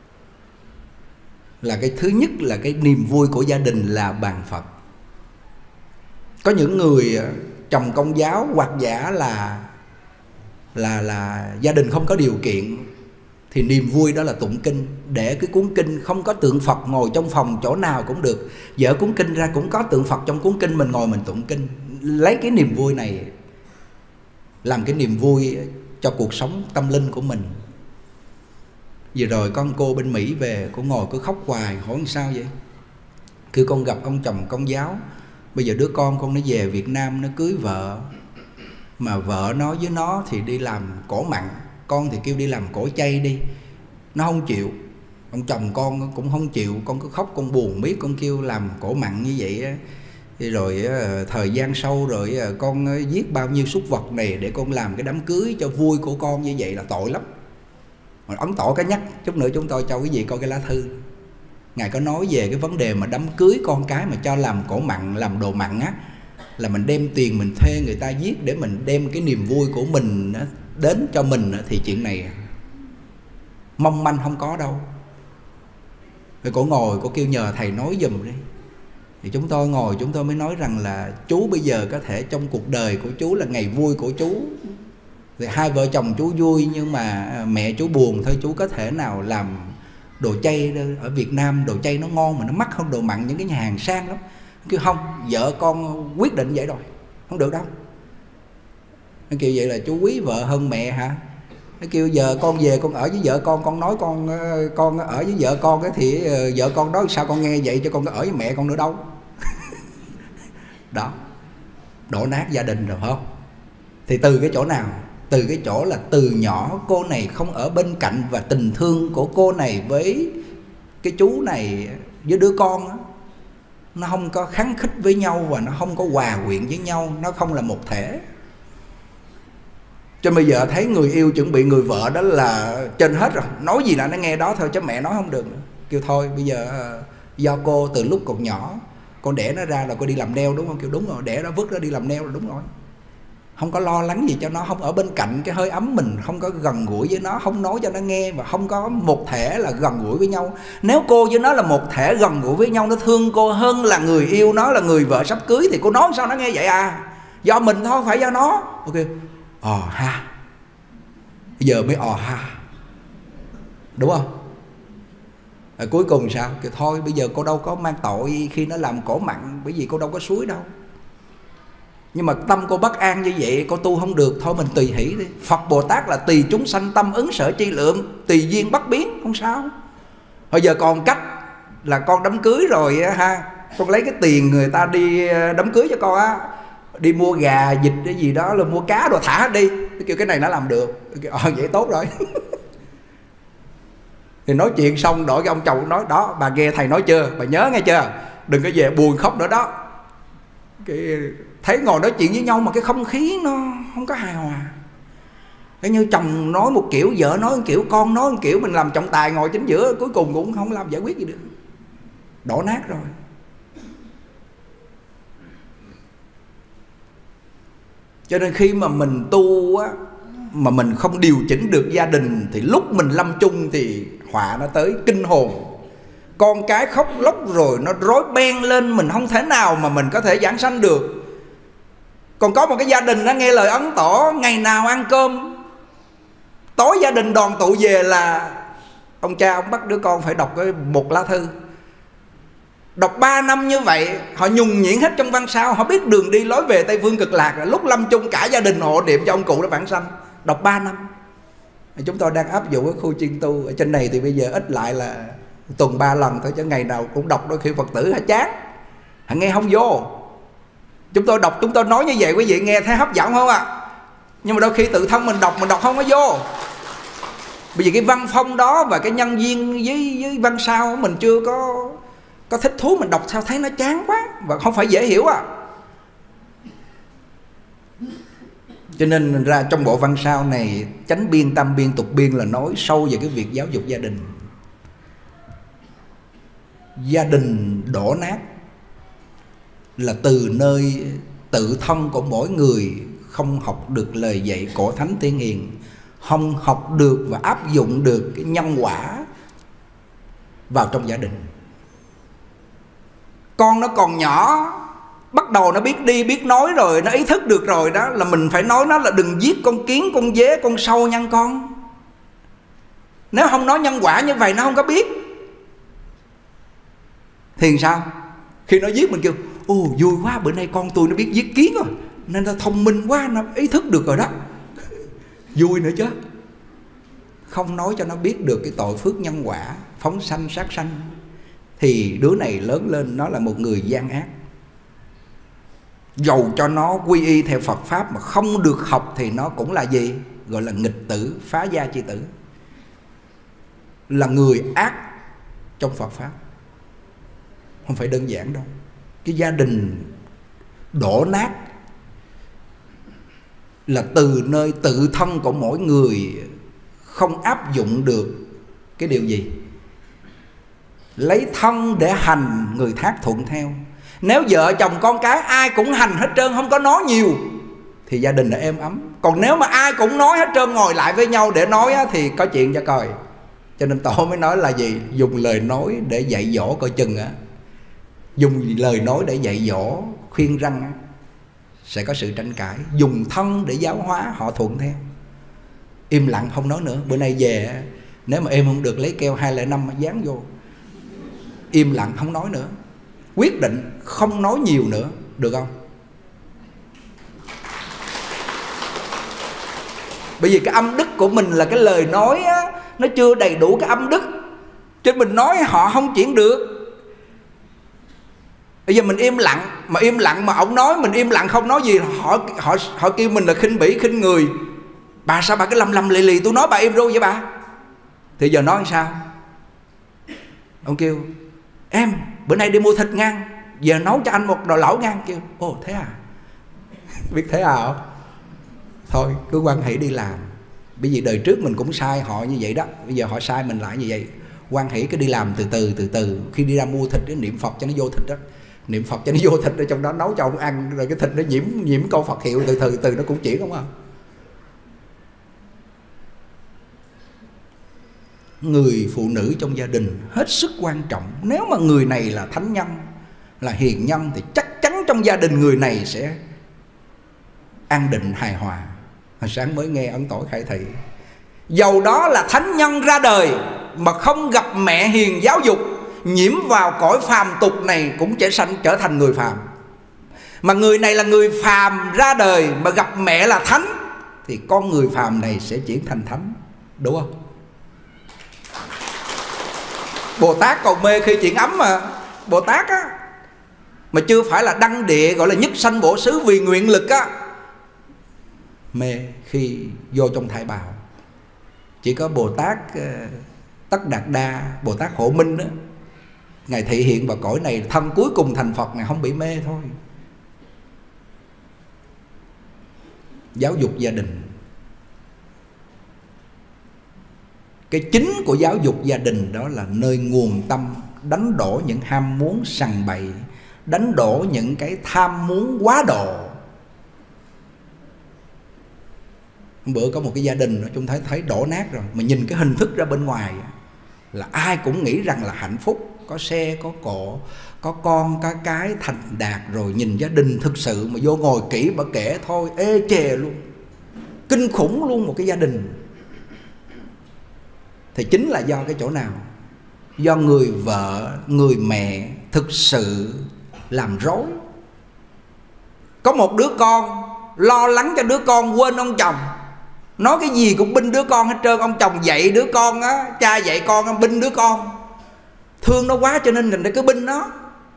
Là cái thứ nhất, là cái niềm vui của gia đình là bàn Phật. Có những người chồng công giáo hoặc giả là gia đình không có điều kiện, thì niềm vui đó là tụng kinh, để cái cuốn kinh không có tượng Phật, ngồi trong phòng chỗ nào cũng được, dở cuốn kinh ra cũng có tượng Phật trong cuốn kinh, mình ngồi mình tụng kinh, lấy cái niềm vui này làm cái niềm vui cho cuộc sống tâm linh của mình. Vừa rồi con cô bên Mỹ về, cô ngồi cứ khóc hoài, hỏi sao vậy? Cứ con gặp ông chồng công giáo, bây giờ đứa con nó về Việt Nam, nó cưới vợ, mà vợ nó với nó thì đi làm cổ mặn, con thì kêu đi làm cổ chay đi, nó không chịu. Ông chồng con cũng không chịu, con cứ khóc, con buồn biết, con kêu làm cổ mặn như vậy á. Thì rồi thời gian sau rồi con giết bao nhiêu súc vật này để con làm cái đám cưới cho vui của con, như vậy là tội lắm. Ấn Tổ có nhắc, chút nữa chúng tôi cho quý vị coi cái lá thư. Ngài có nói về cái vấn đề mà đám cưới con cái mà cho làm cổ mặn, làm đồ mặn á, là mình đem tiền mình thuê người ta giết để mình đem cái niềm vui của mình đến cho mình, thì chuyện này mong manh không có đâu. Rồi cổ ngồi, cổ kêu nhờ thầy nói giùm đi. Thì chúng tôi ngồi, chúng tôi mới nói rằng là chú bây giờ có thể trong cuộc đời của chú là ngày vui của chú, thì hai vợ chồng chú vui, nhưng mà mẹ chú buồn thôi, chú có thể nào làm đồ chay ở Việt Nam, đồ chay nó ngon mà nó mắc hơn đồ mặn những cái nhà hàng sang lắm. Kêu không, vợ con quyết định vậy rồi, không được đâu. Nó kêu vậy là chú quý vợ hơn mẹ hả? Nó kêu giờ con về con ở với vợ con nói con ở với vợ con cái thì vợ con nói sao con nghe vậy, cho con ở với mẹ con nữa đâu. Đó, đổ nát gia đình rồi phải không? Thì từ cái chỗ nào? Từ cái chỗ là từ nhỏ cô này không ở bên cạnh, và tình thương của cô này với cái chú này, với đứa con đó, nó không có kháng khích với nhau, và nó không có hòa quyện với nhau, nó không là một thể. Cho bây giờ thấy người yêu chuẩn bị người vợ đó là trên hết rồi, nói gì là nó nghe đó thôi, chứ mẹ nói không được nữa. Kêu thôi bây giờ do cô từ lúc còn nhỏ con đẻ nó ra là cô đi làm neo đúng không? Kêu đúng rồi, đẻ nó vứt nó đi làm neo là đúng rồi. Không có lo lắng gì cho nó, không ở bên cạnh cái hơi ấm mình, không có gần gũi với nó, không nói cho nó nghe, và không có một thể là gần gũi với nhau. Nếu cô với nó là một thể gần gũi với nhau, nó thương cô hơn là người yêu nó, là người vợ sắp cưới, thì cô nói sao nó nghe vậy à? Do mình thôi, phải do nó. Ok, ha, bây giờ mới ha, đúng không? Rồi cuối cùng sao? Kêu thôi bây giờ cô đâu có mang tội khi nó làm cổ mặn, bởi vì cô đâu có suối đâu. Nhưng mà tâm cô bất an như vậy, cô tu không được, thôi mình tùy hỷ đi. Phật Bồ Tát là tùy chúng sanh tâm ứng sở chi lượng, tùy duyên bất biến, không sao. Bây giờ còn cách là con đám cưới rồi ha, con lấy cái tiền người ta đi đám cưới cho con á, đi mua gà, vịt cái gì đó, là mua cá đồ thả hết đi. Kêu cái này nó làm được. Kêu vậy tốt rồi. Thì nói chuyện xong đổi cái ông chồng nói đó, bà nghe thầy nói chưa, bà nhớ nghe chưa, đừng có về buồn khóc nữa đó. Cái thấy ngồi nói chuyện với nhau mà cái không khí nó không có hài hòa. Cái như chồng nói một kiểu, vợ nói một kiểu, con nói một kiểu, mình làm trọng tài ngồi chính giữa, cuối cùng cũng không làm giải quyết gì được, đổ nát rồi. Cho nên khi mà mình tu á, mà mình không điều chỉnh được gia đình, thì lúc mình lâm chung thì họa nó tới kinh hồn. Con cái khóc lóc rồi nó rối beng lên, mình không thể nào mà mình có thể giảng sanh được. Còn có một cái gia đình nó nghe lời Ấn Tổ, ngày nào ăn cơm, tối gia đình đoàn tụ về là ông cha ông bắt đứa con phải đọc một lá thư. Đọc 3 năm như vậy, họ nhuần nhuyễn hết trong văn sao, họ biết đường đi lối về Tây Phương Cực Lạc rồi. Lúc lâm chung cả gia đình hộ niệm cho ông cụ đã vãng sanh. Đọc 3 năm. Chúng tôi đang áp dụng ở khu chiên tu. Ở trên này thì bây giờ ít lại là tuần 3 lần thôi, chứ ngày nào cũng đọc, đôi khi Phật tử họ chán, họ nghe không vô. Chúng tôi đọc, chúng tôi nói như vậy quý vị nghe thấy hấp dẫn không ạ? Nhưng mà đôi khi tự thân mình đọc không có vô. Bởi vì cái văn phong đó và cái nhân duyên với văn sao mình chưa có thích thú, mình đọc sao thấy nó chán quá và không phải dễ hiểu à. Cho nên ra trong bộ văn sao này, chánh biên, tam biên, tục biên là nói sâu về cái việc giáo dục gia đình. Gia đình đổ nát là từ nơi tự thân của mỗi người không học được lời dạy của Thánh Tiên Hiền, không học được và áp dụng được cái nhân quả vào trong gia đình. Con nó còn nhỏ, bắt đầu nó biết đi biết nói rồi, nó ý thức được rồi đó, là mình phải nói nó là đừng giết con kiến, con dế, con sâu nha con. Nếu không nói nhân quả như vậy nó không có biết. Thì sao? Khi nó giết mình kêu ồ vui quá, bữa nay con tôi nó biết giết kiến rồi, nên nó thông minh quá, nó ý thức được rồi đó. Vui nữa chứ. Không nói cho nó biết được cái tội phước nhân quả, phóng sanh sát sanh, thì đứa này lớn lên nó là một người gian ác. Dầu cho nó quy y theo Phật Pháp mà không được học thì nó cũng là gì? Gọi là nghịch tử, phá gia chi tử, là người ác trong Phật Pháp. Không phải đơn giản đâu. Cái gia đình đổ nát là từ nơi tự thân của mỗi người không áp dụng được cái điều gì? Lấy thân để hành, người thác thuận theo. Nếu vợ chồng con cái ai cũng hành hết trơn, không có nói nhiều, thì gia đình đã êm ấm. Còn nếu mà ai cũng nói hết trơn, ngồi lại với nhau để nói á, thì có chuyện cho coi. Cho nên Tổ mới nói là gì? Dùng lời nói để dạy dỗ coi chừng á. Dùng lời nói để dạy dỗ, khuyên răn á, sẽ có sự tranh cãi. Dùng thân để giáo hóa, họ thuận theo. Im lặng không nói nữa. Bữa nay về nếu mà em không được lấy keo 205 dán vô. Im lặng không nói nữa. Quyết định không nói nhiều nữa. Được không? Bởi vì cái âm đức của mình là cái lời nói á, nó chưa đầy đủ cái âm đức, cho nên mình nói họ không chuyển được. Bây giờ mình im lặng mà ông nói mình im lặng không nói gì, họ kêu mình là khinh bỉ khinh người. Bà sao bà cứ lầm lì lì, tôi nói bà im ru vậy bà. Thì giờ nói sao? Ông kêu em bữa nay đi mua thịt ngang, giờ nấu cho anh một nồi lẩu ngang. Kêu ồ thế à? Biết thế à không? Thôi cứ quan hệ đi làm. Bởi vì đời trước mình cũng sai họ như vậy đó, bây giờ họ sai mình lại như vậy. Quan hệ cứ đi làm từ từ. Khi đi ra mua thịt niệm Phật cho nó vô thịt đó, niệm Phật cho nó vô thịt, ở trong đó nấu cho ông ăn, rồi cái thịt nó nhiễm câu Phật hiệu, từ nó cũng chuyển, không à. Người phụ nữ trong gia đình hết sức quan trọng. Nếu mà người này là thánh nhân, là hiền nhân, thì chắc chắn trong gia đình người này sẽ an định hài hòa. Hồi sáng mới nghe ấn tỏi khai thị, dầu đó là thánh nhân ra đời mà không gặp mẹ hiền giáo dục, nhiễm vào cõi phàm tục này cũng trở thành người phàm. Mà người này là người phàm ra đời mà gặp mẹ là thánh, thì con người phàm này sẽ chuyển thành thánh. Đúng không? Bồ Tát cầu mê khi chuyện ấm mà. Bồ Tát á, mà chưa phải là đăng địa gọi là nhất sanh bổ xứ vì nguyện lực á, mê khi vô trong thai bào. Chỉ có Bồ Tát Tất Đạt Đa, Bồ Tát Hộ Minh đó, Ngài thị hiện vào cõi này, thân cuối cùng thành Phật, Ngài không bị mê thôi. Giáo dục gia đình, cái chính của giáo dục gia đình đó là nơi nguồn tâm, đánh đổ những ham muốn sằng bậy, đánh đổ những cái tham muốn quá độ. Bữa có một cái gia đình chúng thấy đổ nát rồi, mà nhìn cái hình thức ra bên ngoài là ai cũng nghĩ rằng là hạnh phúc, có xe, có cộ, có con, có cái thành đạt rồi. Nhìn gia đình thực sự mà vô ngồi kỹ bà kể thôi ê chề luôn, kinh khủng luôn một cái gia đình. Thì chính là do cái chỗ nào? do người vợ, người mẹ thực sự làm rối. Có một đứa con lo lắng cho đứa con, quên ông chồng, nói cái gì cũng binh đứa con hết trơn. Ông chồng dạy đứa con á, cha dạy con binh đứa con, thương nó quá cho nên mình cứ binh nó.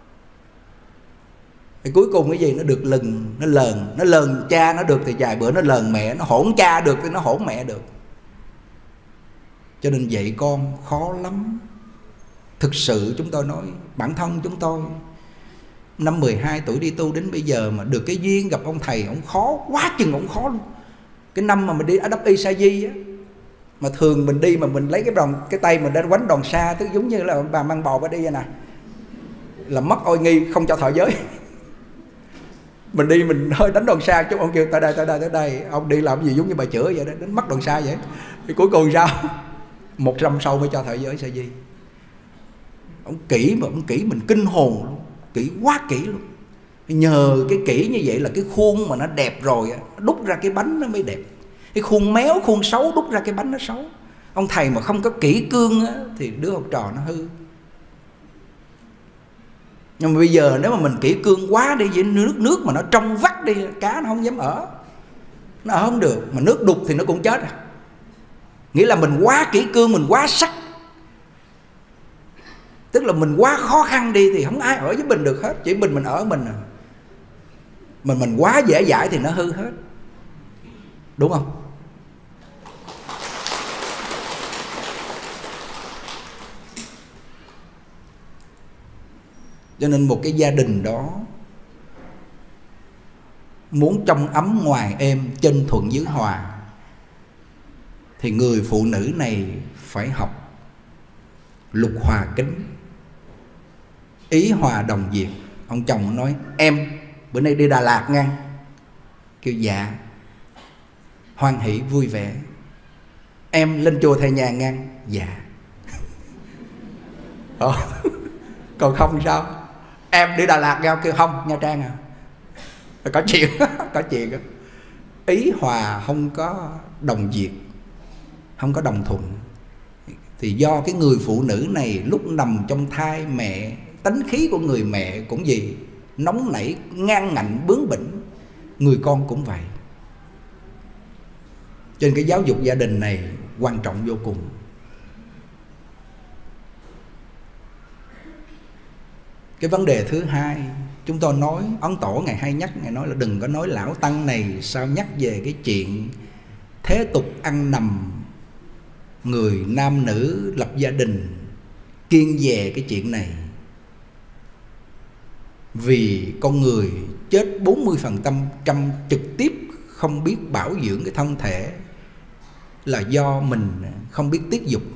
Thì cuối cùng cái gì nó được lừng, nó lờn cha nó được thì vài bữa nó lờn mẹ, nó hỗn cha được thì nó hỗn mẹ được. Cho nên dạy con khó lắm. Thực sự chúng tôi nói, bản thân chúng tôi năm 12 tuổi đi tu đến bây giờ mà được cái duyên gặp ông thầy, ông khó quá chừng, ông khó luôn. Cái năm mà mình đi Adapt Sa Di á, mà thường mình đi mà mình lấy cái tay mình đang quánh đòn xa, tức giống như là bà mang bò qua đi vậy nè, là mất oai nghi, không cho thọ giới. Mình đi mình hơi đánh đòn xa chút, ông kêu tới đây, ông đi làm gì giống như bà chữa vậy đó, đánh mất đòn xa vậy. Thì cuối cùng sao? 1 năm sau mới cho thọ giới Sa Di. Ông kỹ mà ông kỹ mình kinh hồn luôn, kỹ quá kỹ luôn. Nhờ cái kỹ như vậy là cái khuôn mà nó đẹp rồi, đúc ra cái bánh nó mới đẹp. Cái khuôn méo, khuôn xấu, đúc ra cái bánh nó xấu. Ông thầy mà không có kỹ cương á, thì đứa học trò nó hư. Nhưng mà bây giờ nếu mà mình kỹ cương quá đi, với nước mà nó trong vắt đi, cá nó không dám ở, nó ở không được. Mà nước đục thì nó cũng chết. Nghĩa là mình quá kỹ cương, mình quá sắc, tức là mình quá khó khăn đi thì không ai ở với mình được hết, chỉ mình ở mình à. Mình quá dễ dãi thì nó hư hết, đúng không? Cho nên một cái gia đình đó muốn trong ấm ngoài êm, trên thuận dưới hòa, thì người phụ nữ này phải học lục hòa kính, ý hòa đồng diệt. Ông chồng nói em bữa nay đi Đà Lạt ngang, kêu dạ, hoan hỷ vui vẻ. Em lên chùa Thầy Nhàn ngang, dạ. Còn không sao? Em đi Đà Lạt ngang, kêu không, Nha Trang à. Có chuyện, có chuyện. Ý hòa không có đồng diệt, không có đồng thuận. Thì do cái người phụ nữ này lúc nằm trong thai mẹ, tánh khí của người mẹ cũng gì? Nóng nảy, ngang ngạnh, bướng bỉnh. Người con cũng vậy. Cho nên cái giáo dục gia đình này quan trọng vô cùng. Cái vấn đề thứ hai, chúng tôi nói, Ấn Tổ Ngài hay nhắc, Ngài nói là đừng có nói lão tăng này sao nhắc về cái chuyện thế tục ăn nằm, người nam nữ lập gia đình, kiêng dè cái chuyện này. Vì con người chết 40% trực tiếp không biết bảo dưỡng cái thân thể là do mình không biết tiết dục.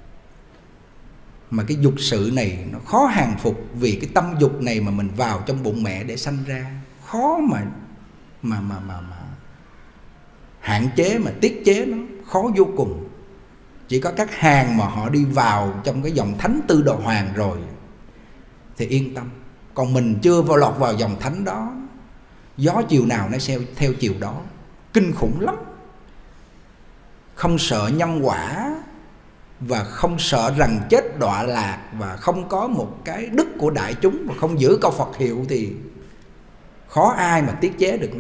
Mà cái dục sự này nó khó hàng phục, vì cái tâm dục này mà mình vào trong bụng mẹ để sanh ra, khó mà hạn chế, mà tiết chế nó khó vô cùng. Chỉ có các hàng mà họ đi vào trong cái dòng thánh tư đồ hoàng rồi thì yên tâm. Còn mình chưa lọt vào dòng thánh đó, gió chiều nào nó theo chiều đó, kinh khủng lắm. Không sợ nhân quả, và không sợ rằng chết đọa lạc, và không có một cái đức của đại chúng, và không giữ câu Phật hiệu thì khó ai mà tiết chế được nó.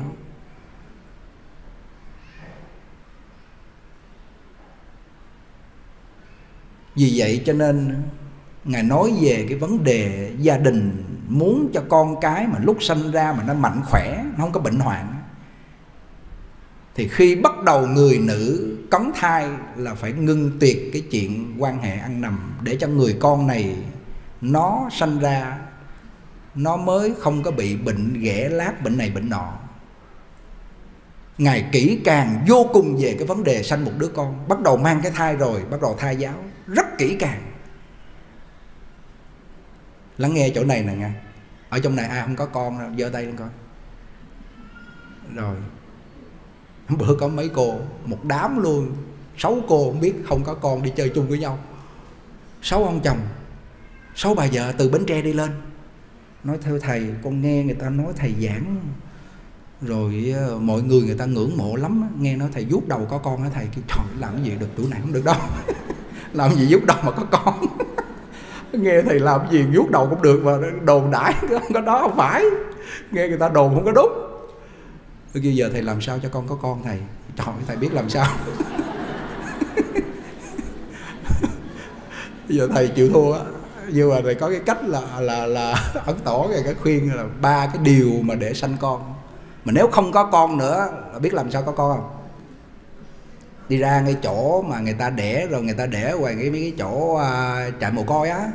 Vì vậy cho nên Ngài nói về cái vấn đề gia đình muốn cho con cái mà lúc sanh ra mà nó mạnh khỏe, nó không có bệnh hoạn, thì khi bắt đầu người nữ cấn thai là phải ngưng tuyệt cái chuyện quan hệ ăn nằm, để cho người con này nó sanh ra nó mới không có bị bệnh ghẻ lát, bệnh này bệnh nọ. Ngài kỹ càng vô cùng về cái vấn đề sanh một đứa con. Bắt đầu mang cái thai rồi, bắt đầu thai giáo rất kỹ càng. Lắng nghe chỗ này nè nghe. Ở trong này ai không có con đâu, giơ tay lên coi. Rồi bữa có mấy cô, một đám luôn, 6 cô không biết không có con đi chơi chung với nhau, 6 ông chồng, 6 bà vợ từ Bến Tre đi lên. Nói theo thầy, con nghe người ta nói thầy giảng rồi mọi người ta ngưỡng mộ lắm. Nghe nói thầy vuốt đầu có con á, thầy kêu trời làm cái gì được, tuổi này không được đâu. Làm gì vuốt đầu mà có con. Nghe thầy làm gì vuốt đầu cũng được mà đồn đãi không có đó, không phải. Nghe người ta đồn không có đúng. Bây giờ thầy làm sao cho con có con thầy? Trời, thầy biết làm sao. Bây giờ thầy chịu thua á. Nhưng mà thầy có cái cách là ấn tổ cái khuyên là 3 cái điều mà để sanh con. Mà nếu không có con nữa, biết làm sao có con không? Đi ra ngay chỗ mà người ta đẻ, rồi người ta đẻ ngoài mấy cái chỗ trại mồ côi á,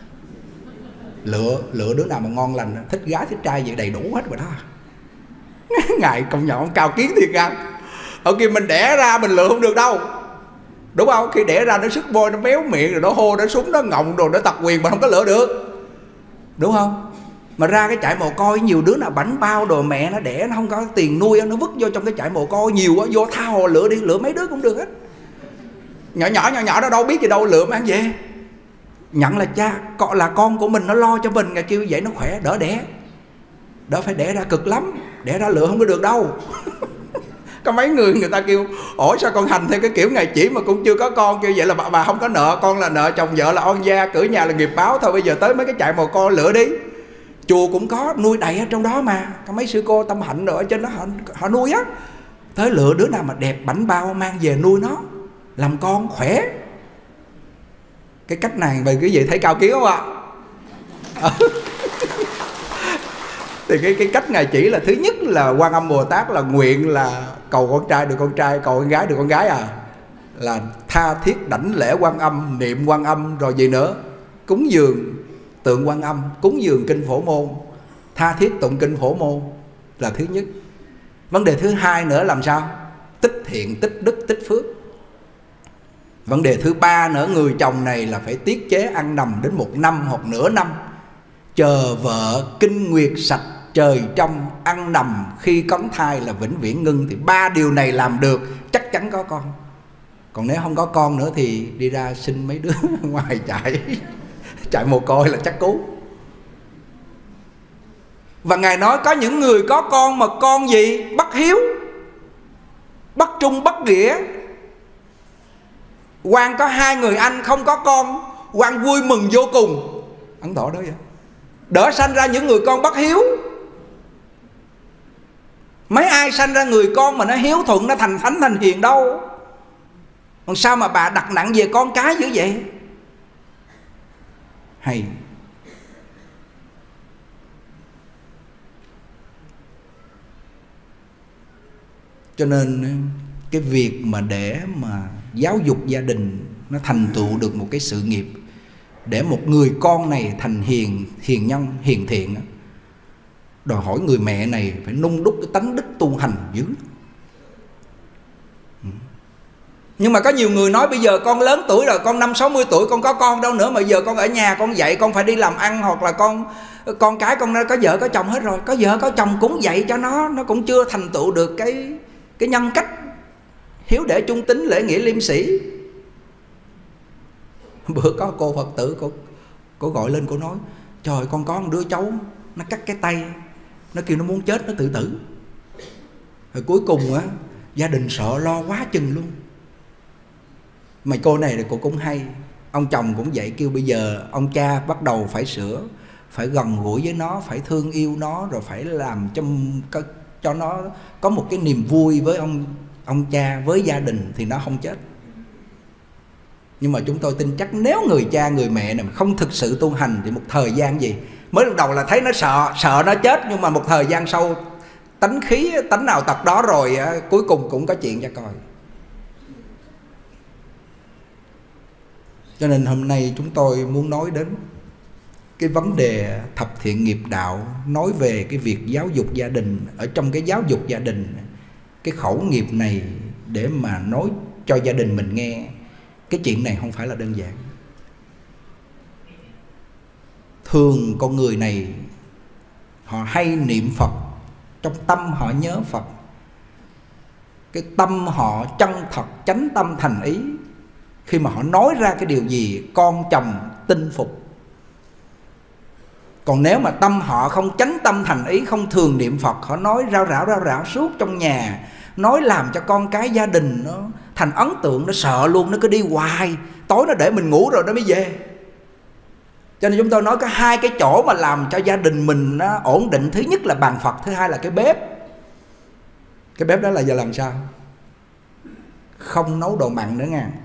lựa đứa nào mà ngon lành, thích gái thích trai vậy đầy đủ hết rồi đó. Ngài công nhận cao kiến thiệt nha. Ở kia mình đẻ ra mình lựa không được đâu, đúng không? Khi đẻ ra nó sức bôi, nó méo miệng, rồi nó hô, nó súng, nó ngọng, rồi nó tập quyền mà không có lựa được, đúng không? Mà ra cái trại mồ côi nhiều đứa nào bảnh bao đồ, mẹ nó đẻ nó không có tiền nuôi, nó vứt vô trong cái trại mồ côi nhiều quá, vô tha hồ lựa đi, lựa mấy đứa cũng được hết. Nhỏ đó đâu biết gì đâu, lựa mang về. Nhận là cha, là con của mình, nó lo cho mình, ngày kêu vậy nó khỏe, đỡ đẻ. Đỡ phải đẻ ra cực lắm, đẻ ra lựa không có được đâu. Có mấy người ta kêu, ủa sao con hành theo cái kiểu ngày chỉ mà cũng chưa có con, kêu vậy là bà không có nợ, con là nợ chồng vợ là oan gia, cửa nhà là nghiệp báo, thôi bây giờ tới mấy cái trại mồ côi lựa đi. Chùa cũng có nuôi đầy ở trong đó mà, có mấy sư cô tâm hạnh rồi ở trên đó họ nuôi á. Tới lựa đứa nào mà đẹp bảnh bao mang về nuôi nó làm con khỏe. Cái cách này về cái gì thấy cao kiến không ạ? Thì cái cách Ngài chỉ là thứ nhất là Quan Âm Bồ Tát là nguyện là cầu con trai được con trai, cầu con gái được con gái à. Là tha thiết đảnh lễ Quan Âm, niệm Quan Âm, rồi gì nữa? Cúng dường tượng Quan Âm, cúng dường kinh Phổ Môn, tha thiết tụng kinh Phổ Môn là thứ nhất. Vấn đề thứ hai nữa làm sao? Tích thiện, tích đức, tích phước. Vấn đề thứ ba nữa, người chồng này là phải tiết chế ăn nằm đến 1 năm hoặc nửa năm, chờ vợ kinh nguyệt sạch trời trong, ăn nằm khi cấn thai là vĩnh viễn ngưng. Thì 3 điều này làm được chắc chắn có con. Còn nếu không có con nữa thì đi ra sinh mấy đứa ngoài chạy mồ côi là chắc cứu. Và Ngài nói có những người có con mà con gì? Bất hiếu, bất trung, bất nghĩa. Quan có 2 người anh không có con, Quan vui mừng vô cùng. Ấn Tổ đó vậy. Đỡ sanh ra những người con bất hiếu. Mấy ai sanh ra người con mà nó hiếu thuận, nó thành thánh thành hiền đâu. Còn sao mà bà đặt nặng về con cái dữ vậy? Hay. Cho nên cái việc mà để mà giáo dục gia đình nó thành tựu được một cái sự nghiệp, để một người con này thành hiền nhân, hiền thiện, đòi hỏi người mẹ này phải nung đúc cái tánh đức tu hành dữ. Nhưng mà có nhiều người nói bây giờ con lớn tuổi rồi, con 50-60 tuổi, con có con đâu nữa, mà giờ con ở nhà con dạy, con phải đi làm ăn, hoặc là con cái con có vợ có chồng hết rồi, có vợ có chồng cũng dạy cho nó cũng chưa thành tựu được cái nhân cách hiếu đệ trung tín, lễ nghĩa liêm sĩ. Bữa có cô Phật tử cô gọi lên, cô nói trời, con có một đứa cháu nó cắt cái tay, nó kêu nó muốn chết, nó tự tử. Rồi cuối cùng á, gia đình sợ lo quá chừng luôn. Mà cô này thì cô cũng hay, ông chồng cũng vậy, kêu bây giờ ông cha bắt đầu phải sửa, phải gần gũi với nó, phải thương yêu nó, rồi phải làm cho nó có một cái niềm vui với ông cha, với gia đình thì nó không chết. Nhưng mà chúng tôi tin chắc nếu người cha người mẹ này không thực sự tu hành thì một thời gian gì, mới lúc đầu là thấy nó sợ nó chết, nhưng mà một thời gian sau tánh khí tánh nào tật đó rồi, cuối cùng cũng có chuyện cho coi. Cho nên hôm nay chúng tôi muốn nói đến cái vấn đề thập thiện nghiệp đạo, nói về cái việc giáo dục gia đình. Ở trong cái giáo dục gia đình, cái khẩu nghiệp này để mà nói cho gia đình mình nghe, cái chuyện này không phải là đơn giản. Thường con người này họ hay niệm Phật, trong tâm họ nhớ Phật, cái tâm họ chân thật, chánh tâm thành ý. Khi mà họ nói ra cái điều gì, con chồng tin phục. Còn nếu mà tâm họ không chánh tâm thành ý, không thường niệm Phật, họ nói rao rảo suốt trong nhà, nói làm cho con cái gia đình nó thành ấn tượng, nó sợ luôn, nó cứ đi hoài, tối nó để mình ngủ rồi nó mới về. Cho nên chúng tôi nói có hai cái chỗ mà làm cho gia đình mình nó ổn định. Thứ nhất là bàn Phật, thứ hai là cái bếp. Cái bếp đó là giờ làm sao? Không nấu đồ mặn nữa nha.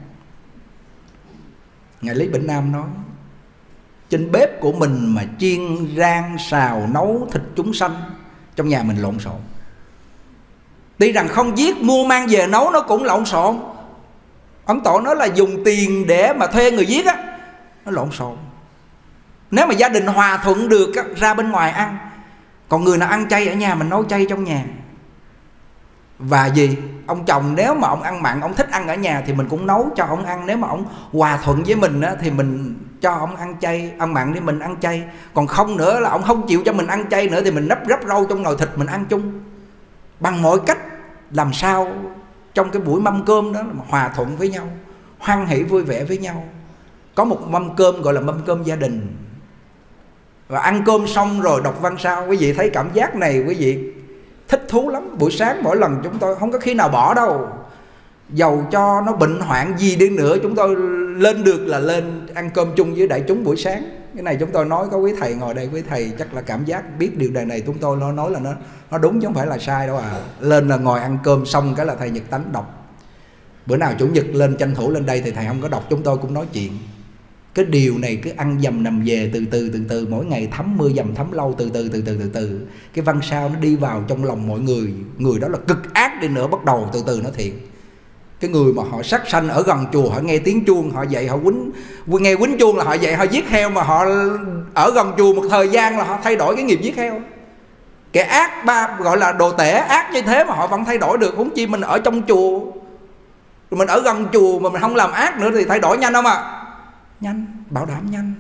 Ngài Lý Bỉnh Nam nói trên bếp của mình mà chiên rang xào nấu thịt chúng sanh, trong nhà mình lộn xộn. Tuy rằng không giết, mua mang về nấu nó cũng lộn xộn. Ấn Tổ nói là dùng tiền để mà thuê người giết á, nó lộn xộn. Nếu mà gia đình hòa thuận được á, ra bên ngoài ăn. Còn người nào ăn chay ở nhà mình nấu chay trong nhà. Và gì? Ông chồng nếu mà ông ăn mặn, ông thích ăn ở nhà thì mình cũng nấu cho ông ăn. Nếu mà ông hòa thuận với mình á, thì mình cho ông ăn chay, ăn mặn thì mình ăn chay. Còn không nữa là ông không chịu cho mình ăn chay nữa thì mình nấp rắp rau trong nồi thịt mình ăn chung. Bằng mọi cách làm sao trong cái buổi mâm cơm đó mà hòa thuận với nhau, hoan hỷ vui vẻ với nhau. Có một mâm cơm gọi là mâm cơm gia đình. Và ăn cơm xong rồi đọc văn sao. Quý vị thấy cảm giác này quý vị thích thú lắm. Buổi sáng mỗi lần chúng tôi không có khi nào bỏ đâu. Dầu cho nó bệnh hoạn gì đi nữa, chúng tôi lên được là lên ăn cơm chung với đại chúng buổi sáng. Cái này chúng tôi nói có quý thầy ngồi đây, quý thầy chắc là cảm giác biết điều này chúng tôi nói là nó đúng chứ không phải là sai đâu à. Lên là ngồi ăn cơm xong cái là thầy Nhật Tánh đọc. Bữa nào chủ nhật lên tranh thủ lên đây thì thầy không có đọc, chúng tôi cũng nói chuyện. Cái điều này cứ ăn dầm nằm về từ từ mỗi ngày thấm mưa dầm thấm lâu từ từ. Cái văn sao nó đi vào trong lòng mọi người. Người đó là cực ác đi nữa bắt đầu từ từ nó thiện. Cái người mà họ sát sanh ở gần chùa, họ nghe tiếng chuông, họ dậy họ nghe quýnh chuông là họ dậy họ giết heo. Mà họ ở gần chùa một thời gian là họ thay đổi cái nghiệp giết heo. Kẻ ác gọi là đồ tể ác như thế mà họ vẫn thay đổi được. Huống chi mình ở trong chùa, mình ở gần chùa mà mình không làm ác nữa thì thay đổi nhanh không ạ? Nhanh, bảo đảm nhanh.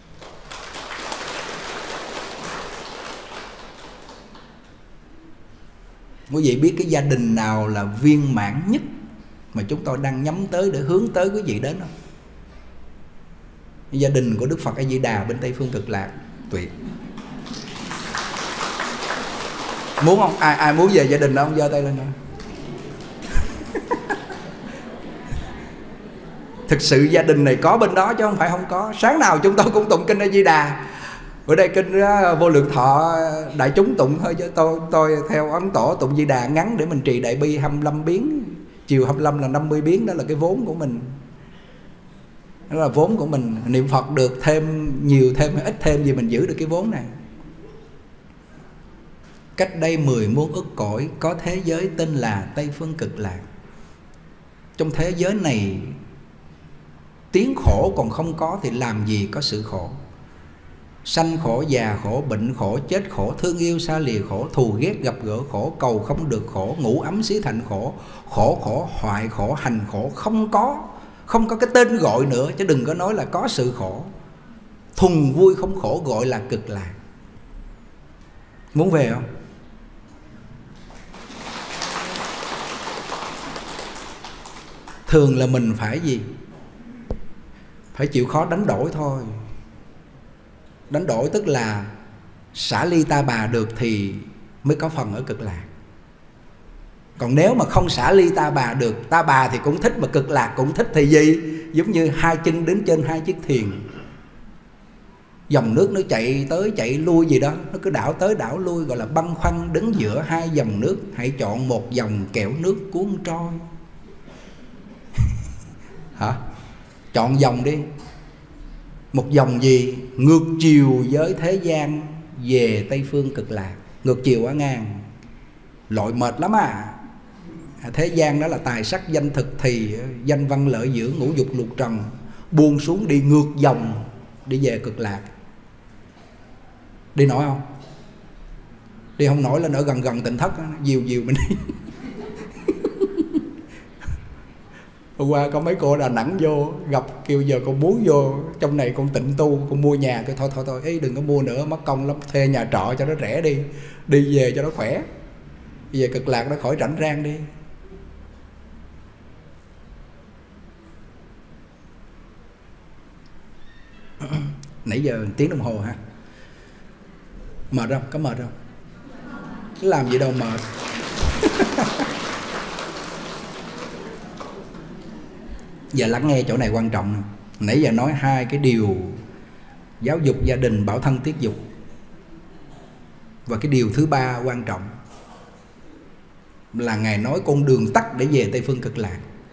Quý vị biết cái gia đình nào là viên mãn nhất mà chúng tôi đang nhắm tới để hướng tới quý vị đến không? Gia đình của Đức Phật A Di Đà bên Tây Phương Cực Lạc. Tuyệt. Muốn không? Ai muốn về gia đình đó không? Giơ tay lên thôi. Thực sự gia đình này có bên đó chứ không phải không có. Sáng nào chúng tôi cũng tụng kinh A Di Đà. Bữa đây kinh Vô Lượng Thọ đại chúng tụng thôi, chứ tôi theo Ấn Tổ tụng Di Đà ngắn để mình trì đại bi 25 biến. Chiều 25 là 50 biến, đó là cái vốn của mình. Đó là vốn của mình. Niệm Phật được thêm nhiều thêm hay ít thêm gì mình giữ được cái vốn này. Cách đây 10 muôn ức cõi có thế giới tên là Tây Phương Cực Lạc. Trong thế giới này tiếng khổ còn không có thì làm gì có sự khổ. Sanh khổ, già khổ, bệnh khổ, chết khổ, thương yêu xa lìa khổ, thù ghét gặp gỡ khổ, cầu không được khổ, ngủ ấm xí thành khổ, khổ, hoại khổ, hành khổ. Không có cái tên gọi nữa, chứ đừng có nói là có sự khổ. Thuần vui không khổ gọi là cực lạc. Muốn về không? Thường là mình phải gì? Phải chịu khó đánh đổi thôi. Đánh đổi tức là xả ly ta bà được thì mới có phần ở cực lạc. Còn nếu mà không xả ly ta bà được, ta bà thì cũng thích mà cực lạc cũng thích thì gì? Giống như hai chân đứng trên hai chiếc thuyền. Dòng nước nó chạy tới chạy lui gì đó, nó cứ đảo tới đảo lui, gọi là băn khoăn đứng giữa hai dòng nước. Hãy chọn một dòng kẻo nước cuốn trôi. Hả? Chọn dòng đi. Một dòng gì? Ngược chiều với thế gian về Tây Phương Cực Lạc. Ngược chiều á ngang. Lội mệt lắm à. Thế gian đó là tài sắc danh thực thì, danh văn lợi dưỡng ngũ dục lục trần. Buông xuống đi ngược dòng, đi về Cực Lạc. Đi nổi không? Đi không nổi lên ở gần Tịnh Thất, dìu mình đi. Hôm qua có mấy cô Đà Nẵng vô gặp, kêu giờ con muốn vô trong này con tịnh tu, con mua nhà. Cái thôi ấy đừng có mua nữa, mất công lắm, thuê nhà trọ cho nó rẻ đi, đi về cho nó khỏe, về Cực Lạc nó khỏi rảnh rang đi. Nãy giờ tiếng đồng hồ hả? Mệt không? Có mệt không? Làm gì đâu mệt. Giờ lắng nghe chỗ này quan trọng. Nãy giờ nói hai cái điều giáo dục gia đình, bảo thân tiết dục. Và cái điều thứ ba quan trọng là Ngài nói con đường tắt để về Tây Phương Cực Lạc.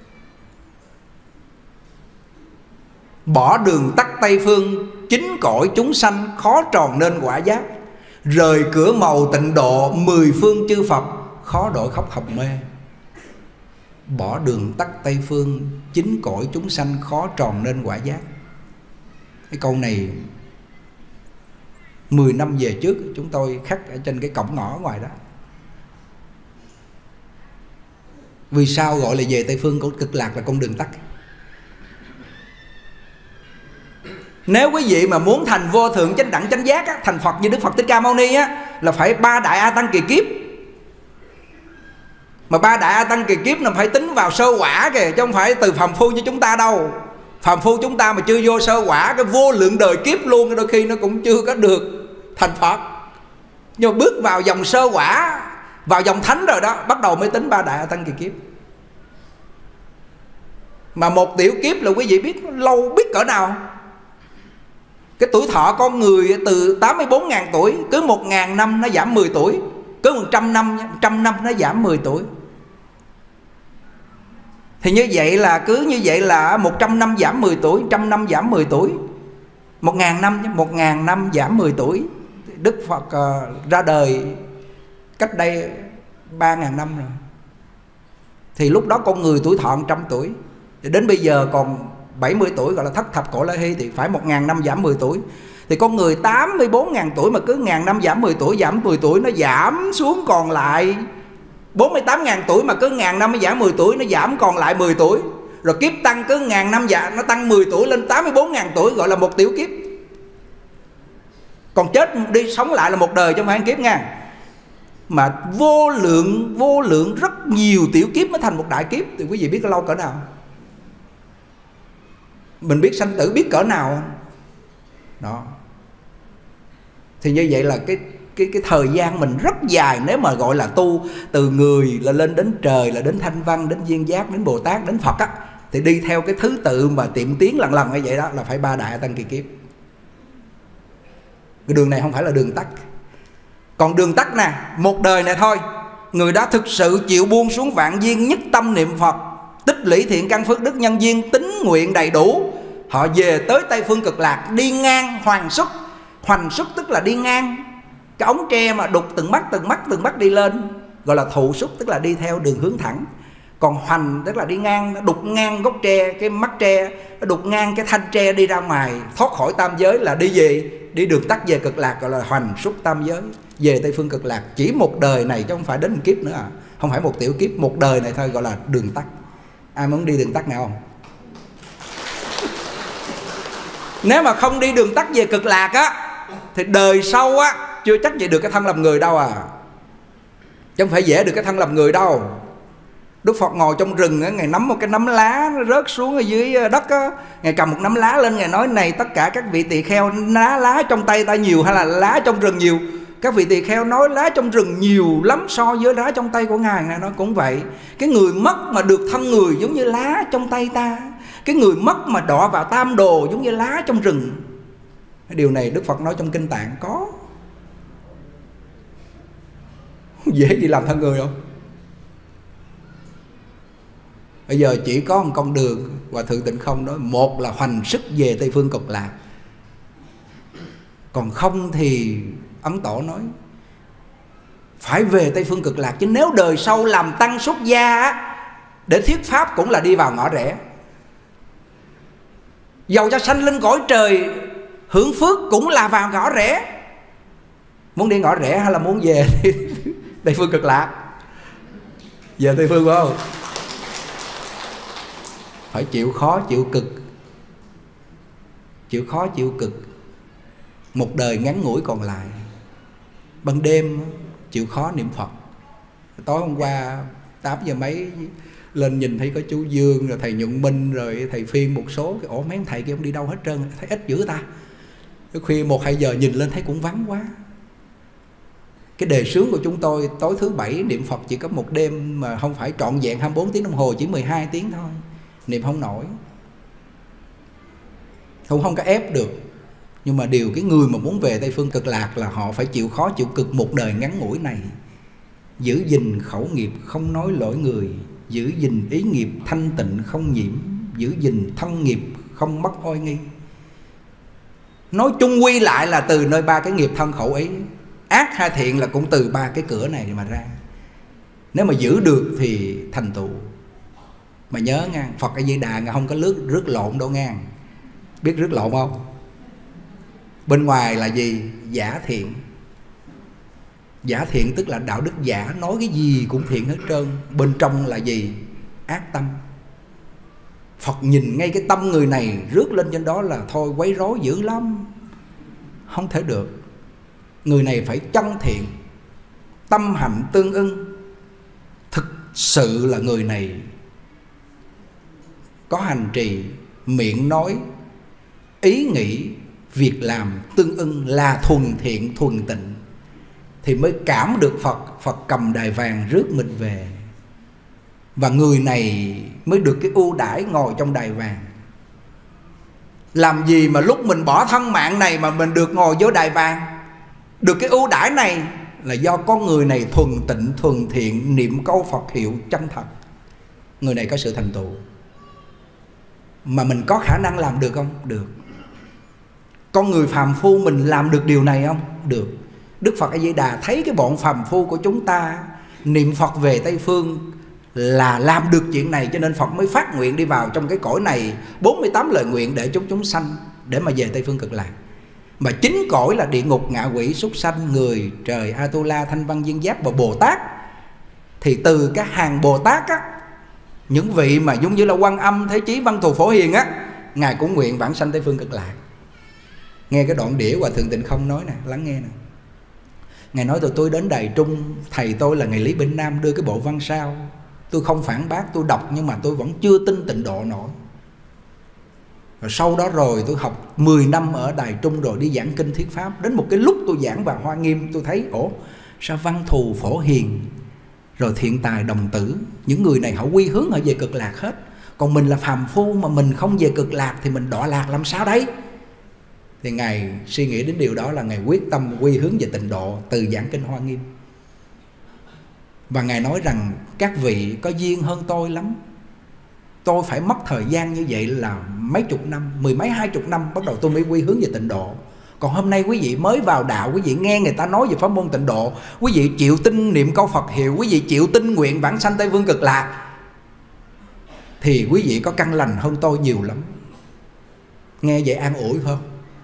Bỏ đường tắt Tây Phương, chính cõi chúng sanh khó tròn nên quả giác. Rời cửa màu tịnh độ, 10 phương chư Phật khó đổi khóc học mê. Bỏ đường tắt Tây Phương, chính cõi chúng sanh khó tròn nên quả giác. Cái câu này 10 năm về trước chúng tôi khắc ở trên cái cổng ngõ ngoài đó. Vì sao gọi là về Tây Phương của Cực Lạc là con đường tắt? Nếu quý vị mà muốn thành vô thượng chánh đẳng chánh giác á, thành Phật như Đức Phật Thích Ca Mâu Ni á, là phải 3 đại A Tăng kỳ kiếp. Mà 3 đại A Tăng kỳ kiếp là phải tính vào sơ quả kìa, chứ không phải từ phàm phu như chúng ta đâu. Phàm phu chúng ta mà chưa vô sơ quả, cái vô lượng đời kiếp luôn, đôi khi nó cũng chưa có được thành Phật. Nhưng mà bước vào dòng sơ quả, vào dòng thánh rồi đó, bắt đầu mới tính 3 đại A Tăng kỳ kiếp. Mà một tiểu kiếp là quý vị biết lâu biết cỡ nào. Cái tuổi thọ con người từ 84.000 tuổi, cứ 1.000 năm nó giảm 10 tuổi, cứ 100 năm nó giảm 10 tuổi. Thì như vậy là cứ như vậy là 100 năm giảm 10 tuổi, 100 năm giảm 10 tuổi, 1.000 năm giảm 10 tuổi. Đức Phật ra đời cách đây 3.000 năm rồi. Thì lúc đó con người tuổi thọ 100 tuổi, thì đến bây giờ còn 70 tuổi gọi là thất thập cổ la hí, thì phải 1.000 năm giảm 10 tuổi. Thì con người 84.000 tuổi mà cứ 1.000 năm giảm 10 tuổi, giảm 10 tuổi, nó giảm xuống còn lại 48.000 tuổi, mà cứ 1.000 năm mới giảm 10 tuổi, nó giảm còn lại 10 tuổi. Rồi kiếp tăng cứ 1.000 năm giảm, nó tăng 10 tuổi lên 84.000 tuổi, gọi là một tiểu kiếp. Còn chết đi sống lại là một đời chứ không phải kiếp nha. Mà vô lượng rất nhiều tiểu kiếp mới thành một đại kiếp. Thì quý vị biết có lâu cỡ nào? Mình biết sanh tử biết cỡ nào đó. Thì như vậy là cái thời gian mình rất dài. Nếu mà gọi là tu từ người là lên đến trời, là đến thanh văn, đến duyên giác, đến Bồ Tát, đến Phật á, thì đi theo cái thứ tự mà tiệm tiến lần như vậy đó, là phải 3 đại A Tăng kỳ kiếp. Cái đường này không phải là đường tắt. Còn đường tắt nè, một đời này thôi, người đó thực sự chịu buông xuống vạn duyên, nhất tâm niệm Phật, tích lũy thiện căn phước đức nhân duyên, tín nguyện đầy đủ, họ về tới Tây Phương Cực Lạc, đi ngang hoành xuất. Hoành xuất tức là đi ngang cái ống tre mà đục từng mắt đi lên, gọi là thụ xuất, tức là đi theo đường hướng thẳng. Còn hoành tức là đi ngang, nó đục ngang gốc tre, cái mắt tre, nó đục ngang cái thanh tre đi ra ngoài, thoát khỏi tam giới, là đi về, đi đường tắt về Cực Lạc, gọi là hoành xuất tam giới, về Tây Phương Cực Lạc. Chỉ một đời này chứ không phải đến một kiếp nữa à. Không phải một tiểu kiếp, một đời này thôi gọi là đường tắt. Ai muốn đi đường tắt nào không? Nếu mà không đi đường tắt về Cực Lạc á, thì đời sau á chưa chắc vậy được cái thân làm người đâu à. Chứ không phải dễ được cái thân làm người đâu. Đức Phật ngồi trong rừng á, Ngài nắm một cái nắm lá nó rớt xuống ở dưới đất á, Ngài cầm một nắm lá lên, Ngài nói: này tất cả các vị tỳ kheo, lá trong tay ta nhiều hay là lá trong rừng nhiều? Các vị tỳ kheo nói lá trong rừng nhiều lắm so với lá trong tay của Ngài. Ngài nói cũng vậy. Cái người mất mà được thân người giống như lá trong tay ta, cái người mất mà đọa vào tam đồ giống như lá trong rừng. Cái điều này Đức Phật nói trong Kinh Tạng có. Dễ gì làm thân người không? Bây giờ chỉ có một con đường, Hòa Thượng Tịnh Không nói, một là hoành sức về Tây Phương Cực Lạc, còn không thì Ấn Tổ nói phải về Tây Phương Cực Lạc. Chứ nếu đời sau làm tăng xuất gia á, để thuyết pháp cũng là đi vào ngõ rẽ. Dầu cho sanh lên cõi trời hưởng phước cũng là vào ngõ rẽ. Muốn đi ngõ rẽ hay là muốn về Tây Phương Cực Lạc? Về Tây Phương phải không? Phải chịu khó chịu cực. Chịu khó chịu cực. Một đời ngắn ngủi còn lại, ban đêm chịu khó niệm Phật. Tối hôm qua 8 giờ mấy lên nhìn thấy có chú Dương, rồi thầy Nhuận Minh, rồi thầy Phiên một số. Ủa mấy thầy kia ông đi đâu hết trơn, thấy ít dữ ta. Cái khuya 1-2 giờ nhìn lên thấy cũng vắng quá. Cái đề xướng của chúng tôi tối thứ Bảy niệm Phật chỉ có một đêm, mà không phải trọn vẹn 24 tiếng đồng hồ, chỉ 12 tiếng thôi. Niệm không nổi. Không có ép được. Nhưng mà điều cái người mà muốn về Tây Phương Cực Lạc là họ phải chịu khó chịu cực một đời ngắn ngủi này. Giữ gìn khẩu nghiệp không nói lỗi người, giữ gìn ý nghiệp thanh tịnh không nhiễm, giữ gìn thân nghiệp không mất oai nghi. Nói chung quy lại là từ nơi ba cái nghiệp thân khẩu ý, ác hay thiện là cũng từ ba cái cửa này mà ra. Nếu mà giữ được thì thành tựu. Mà nhớ nha, Phật A Di Đà không có rước lộn đâu nha. Biết rước lộn không? Bên ngoài là gì? Giả thiện. Giả thiện tức là đạo đức giả, nói cái gì cũng thiện hết trơn. Bên trong là gì? Ác tâm. Phật nhìn ngay cái tâm người này rước lên trên đó là thôi quấy rối dữ lắm, không thể được. Người này phải chân thiện, tâm hạnh tương ưng. Thực sự là người này có hành trì, miệng nói, ý nghĩ, việc làm tương ưng, là thuần thiện thuần tịnh, thì mới cảm được Phật. Phật cầm đài vàng rước mình về. Và người này mới được cái ưu đãi ngồi trong đài vàng. Làm gì mà lúc mình bỏ thân mạng này mà mình được ngồi vô đài vàng? Được cái ưu đãi này là do con người này thuần tịnh thuần thiện, niệm câu Phật hiệu chân thật. Người này có sự thành tựu. Mà mình có khả năng làm được không? Được. Con người phàm phu mình làm được điều này không? Được. Đức Phật A Di Đà thấy cái bọn phàm phu của chúng ta niệm Phật về Tây Phương là làm được chuyện này, cho nên Phật mới phát nguyện đi vào trong cái cõi này 48 lời nguyện để chúng sanh, để mà về Tây Phương Cực Lạc. Mà chính cõi là địa ngục, ngạ quỷ, súc sanh, người, trời, Atula, Thanh Văn, Duyên Giác và Bồ Tát. Thì từ các hàng Bồ Tát á, những vị mà giống như là Quan Âm, Thế Chí, Văn Thù, Phổ Hiền á, Ngài cũng nguyện vãng sanh Tây Phương Cực Lạc. Nghe cái đoạn đĩa Hòa Thượng Tịnh Không nói nè, lắng nghe nè. Ngài nói tôi đến Đài Trung, thầy tôi là Ngài Lý Bỉnh Nam đưa cái bộ văn sao. Tôi không phản bác, tôi đọc nhưng mà tôi vẫn chưa tin tịnh độ nổi. Rồi sau đó rồi tôi học 10 năm ở Đài Trung rồi đi giảng kinh thuyết pháp. Đến một cái lúc tôi giảng vào Hoa Nghiêm, tôi thấy sao Văn Thù, Phổ Hiền, rồi Thiện Tài, Đồng Tử, những người này họ quy hướng họ về Cực Lạc hết. Còn mình là phàm phu mà mình không về Cực Lạc thì mình đọa lạc làm sao đấy? Thì Ngài suy nghĩ đến điều đó là Ngài quyết tâm quy hướng về tịnh độ từ giảng kinh Hoa Nghiêm. Và Ngài nói rằng các vị có duyên hơn tôi lắm. Tôi phải mất thời gian như vậy là mấy chục năm, 10 mấy 20 năm bắt đầu tôi mới quy hướng về tịnh độ. Còn hôm nay quý vị mới vào đạo, quý vị nghe người ta nói về pháp môn tịnh độ, quý vị chịu tin niệm câu Phật hiệu, quý vị chịu tin nguyện vãng sanh Tây Phương Cực Lạc, thì quý vị có căn lành hơn tôi nhiều lắm. Nghe vậy an ủi phải không?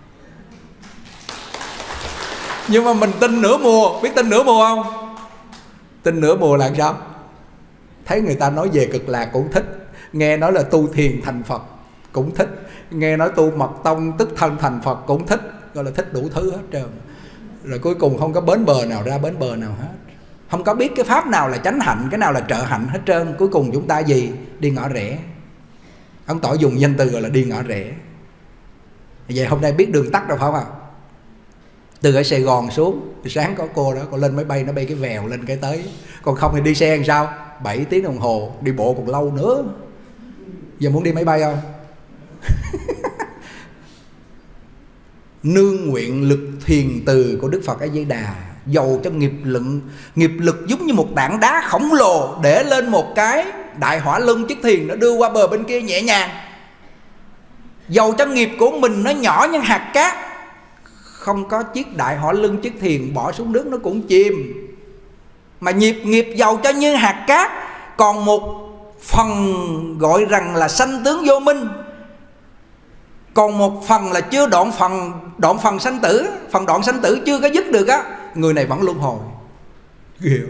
Nhưng mà mình tin nửa mùa. Biết tin nửa mùa không? Tin nửa mùa là sao? Thấy người ta nói về Cực Lạc cũng thích, nghe nói là tu thiền thành Phật cũng thích, nghe nói tu mật tông tức thân thành Phật cũng thích. Gọi là thích đủ thứ hết trơn. Rồi cuối cùng không có bến bờ nào ra bến bờ nào hết. Không có biết cái pháp nào là chánh hạnh, cái nào là trợ hạnh hết trơn. Cuối cùng chúng ta gì? Đi ngõ rẽ. Ông Tỏ dùng danh từ gọi là đi ngõ rẽ. Vậy hôm nay biết đường tắt đâu phải không ạ? Từ ở Sài Gòn xuống, sáng có cô đó, cô lên máy bay, nó bay cái vèo lên cái tới. Còn không thì đi xe làm sao? 7 tiếng đồng hồ, đi bộ còn lâu nữa. Giờ muốn đi máy bay không? Nương nguyện lực thiền từ của Đức Phật A Di Đà, dầu cho nghiệp lực giống như một tảng đá khổng lồ để lên một cái đại hỏa lưng chiếc thuyền, nó đưa qua bờ bên kia nhẹ nhàng. Dầu cho nghiệp của mình nó nhỏ như hạt cát, không có chiếc đại hỏa lưng chiếc thuyền bỏ xuống nước nó cũng chìm. Mà nghiệp dầu cho như hạt cát, còn một phần gọi rằng là sanh tướng vô minh, còn một phần là chưa đoạn phần sanh tử. Phần đoạn sanh tử chưa có dứt được á, người này vẫn luân hồi. Hiểu.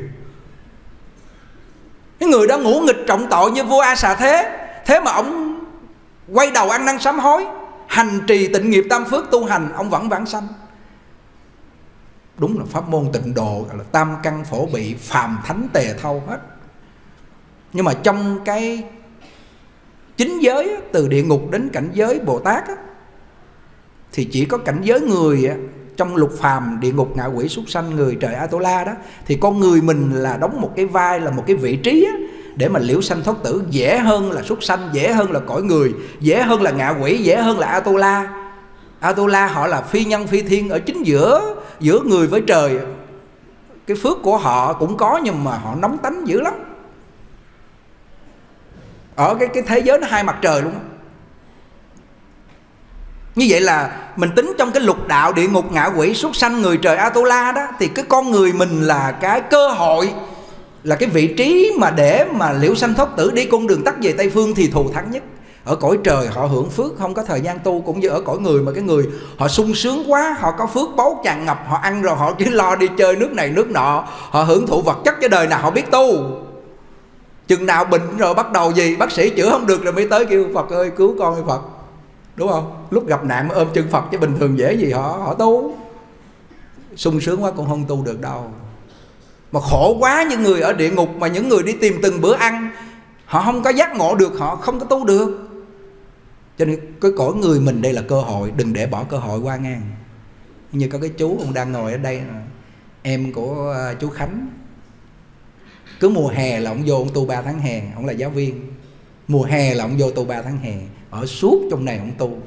Cái người đó ngũ nghịch trọng tội như vua A Xà Thế, thế mà ông quay đầu ăn năn sám hối, hành trì tịnh nghiệp tam phước tu hành, ông vẫn vãng sanh. Đúng là pháp môn tịnh độ là tam căn phổ bị, phàm thánh tề thâu hết. Nhưng mà trong cái chính giới, từ địa ngục đến cảnh giới Bồ Tát á, thì chỉ có cảnh giới người á, trong lục phàm, địa ngục, ngạ quỷ, súc sanh, người, trời, Atula đó, thì con người mình là đóng một cái vai, là một cái vị trí á, để mà liễu sanh thoát tử, dễ hơn là súc sanh, dễ hơn là cõi người, dễ hơn là ngạ quỷ, dễ hơn là Atula. Atula họ là phi nhân phi thiên ở chính giữa người với trời. Cái phước của họ cũng có, nhưng mà họ nóng tánh dữ lắm. Ở cái thế giới nó hai mặt trời luôn. Như vậy là mình tính trong cái lục đạo địa ngục ngạ quỷ súc sanh người trời Atula đó, thì cái con người mình là cái cơ hội, là cái vị trí mà để mà liễu sanh thoát tử đi con đường tắt về Tây Phương thì thù thắng nhất. Ở cõi trời họ hưởng phước, không có thời gian tu. Cũng như ở cõi người mà cái người họ sung sướng quá, họ có phước báu tràn ngập, họ ăn rồi họ chỉ lo đi chơi nước này nước nọ, họ hưởng thụ vật chất, cái đời nào họ biết tu. Chừng nào bệnh rồi bắt đầu gì, bác sĩ chữa không được rồi mới tới kêu Phật ơi cứu con ơi Phật, đúng không? Lúc gặp nạn mới ôm chân Phật, chứ bình thường dễ gì họ tu. Sung sướng quá cũng không tu được đâu. Mà khổ quá, những người ở địa ngục, mà những người đi tìm từng bữa ăn, họ không có giác ngộ được, họ không có tu được. Cho nên cái cõi người mình đây là cơ hội, đừng để bỏ cơ hội qua ngang. Như có cái chú ông đang ngồi ở đây, em của chú Khánh, cứ mùa hè là ông vô ông tu 3 tháng hè. Ông là giáo viên, mùa hè là ông vô tu 3 tháng hè, ở suốt trong này ông tu.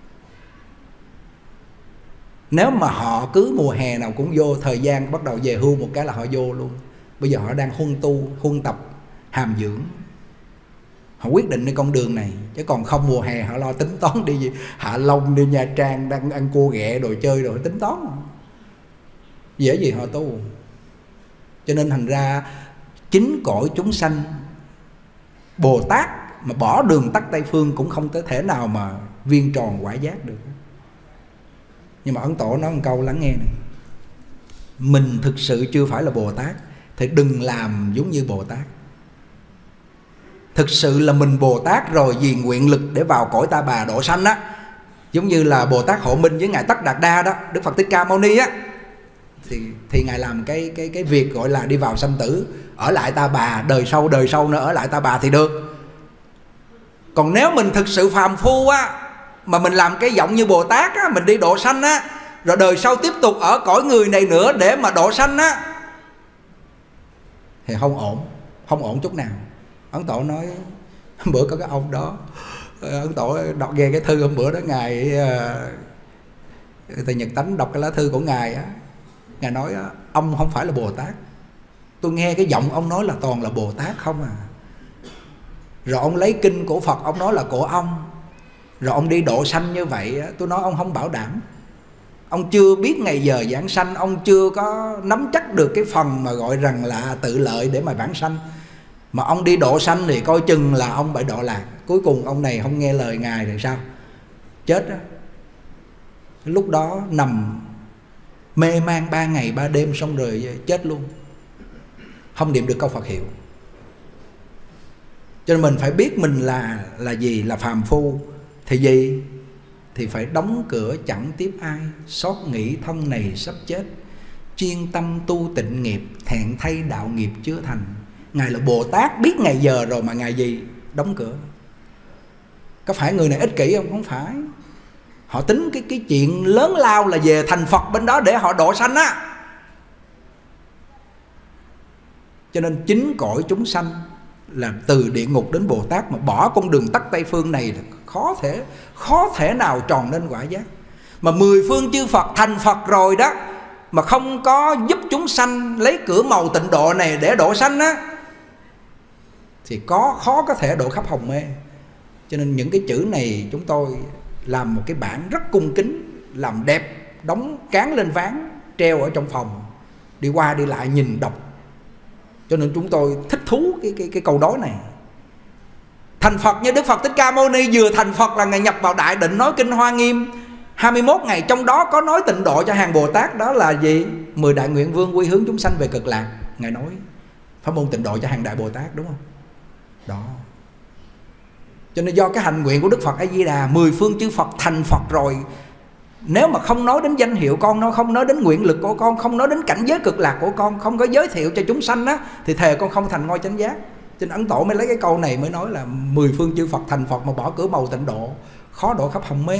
Nếu mà họ cứ mùa hè nào cũng vô, thời gian bắt đầu về hưu một cái là họ vô luôn. Bây giờ họ đang huân tu, huân tập, hàm dưỡng, họ quyết định cái con đường này. Chứ còn không mùa hè họ lo tính toán đi gì Hạ Long, đi Nha Trang, đang ăn cua ghẹ đồ chơi rồi tính toán, dễ gì họ tu. Cho nên thành ra chính cõi chúng sanh Bồ Tát mà bỏ đường tắt Tây Phương cũng không có thể nào mà viên tròn quả giác được. Nhưng mà Ấn Tổ nói một câu lắng nghe này: mình thực sự chưa phải là Bồ Tát thì đừng làm giống như Bồ Tát. Thực sự là mình Bồ Tát rồi, vì nguyện lực để vào cõi Ta Bà độ sanh á, giống như là Bồ Tát Hộ Minh với Ngài Tất Đạt Đa đó, Đức Phật Thích Ca Mâu Ni á, thì Ngài làm cái việc gọi là đi vào sanh tử, ở lại Ta Bà, đời sau nữa ở lại Ta Bà thì được. Còn nếu mình thực sự phàm phu á, mà mình làm cái giọng như Bồ Tát á, mình đi độ sanh á, rồi đời sau tiếp tục ở cõi người này nữa để mà độ sanh á, thì không ổn chút nào. Ấn Tổ nói, bữa có cái ông đó, Ấn Tổ đọc nghe cái thư hôm bữa đó, Ngài Thầy Nhật Tánh đọc cái lá thư của Ngài á, Ngài nói ông không phải là Bồ Tát. Tôi nghe cái giọng ông nói là toàn là Bồ Tát không à. Rồi ông lấy kinh của Phật ông nói là của ông, rồi ông đi độ sanh như vậy, tôi nói ông không bảo đảm. Ông chưa biết ngày giờ giảng sanh, ông chưa có nắm chắc được cái phần mà gọi rằng là tự lợi để mà vãng sanh. Mà ông đi độ sanh thì coi chừng là ông bị độ lạc. Cuối cùng ông này không nghe lời Ngài rồi sao? Chết đó. Lúc đó nằm mê man 3 ngày 3 đêm xong rồi chết luôn, không niệm được câu Phật hiệu. Cho nên mình phải biết mình là gì, là phàm phu. Thì gì? Thì phải đóng cửa chẳng tiếp ai, xót nghĩ thân này sắp chết, chuyên tâm tu tịnh nghiệp, thẹn thay đạo nghiệp chưa thành. Ngài là Bồ Tát, biết ngày giờ rồi mà Ngài gì? Đóng cửa. Có phải người này ích kỷ không? Không phải. Họ tính cái chuyện lớn lao là về thành Phật bên đó để họ độ sanh á. Cho nên chính cõi chúng sanh là từ địa ngục đến Bồ Tát mà bỏ con đường tắt Tây Phương này là khó thể nào tròn lên quả giác. Mà 10 phương chư Phật thành Phật rồi đó, mà không có giúp chúng sanh lấy cửa màu tịnh độ này để độ sanh á, thì khó có thể độ khắp hồng mê. Cho nên những cái chữ này chúng tôi làm một cái bản rất cung kính, làm đẹp, đóng cán lên ván, treo ở trong phòng, đi qua đi lại nhìn đọc. Cho nên chúng tôi thích thú cái câu đối này. Thành Phật như Đức Phật Thích Ca Mâu Ni, vừa thành Phật là Ngài nhập vào đại định nói kinh Hoa Nghiêm 21 ngày, trong đó có nói tịnh độ cho hàng Bồ Tát. Đó là gì? 10 đại nguyện vương quy hướng chúng sanh về cực lạc. Ngài nói pháp môn tịnh độ cho hàng đại Bồ Tát, đúng không? Đó. Cho nên do cái hành nguyện của Đức Phật A Di Đà, 10 phương chư Phật thành Phật rồi, nếu mà không nói đến danh hiệu con, nó không nói đến nguyện lực của con, không nói đến cảnh giới cực lạc của con, không có giới thiệu cho chúng sanh á, thì thề con không thành ngôi chánh giác. Cho nên Ấn Tổ mới lấy cái câu này mới nói là 10 phương chư Phật thành Phật mà bỏ cửa màu tịnh độ, khó độ khắp hồng mê.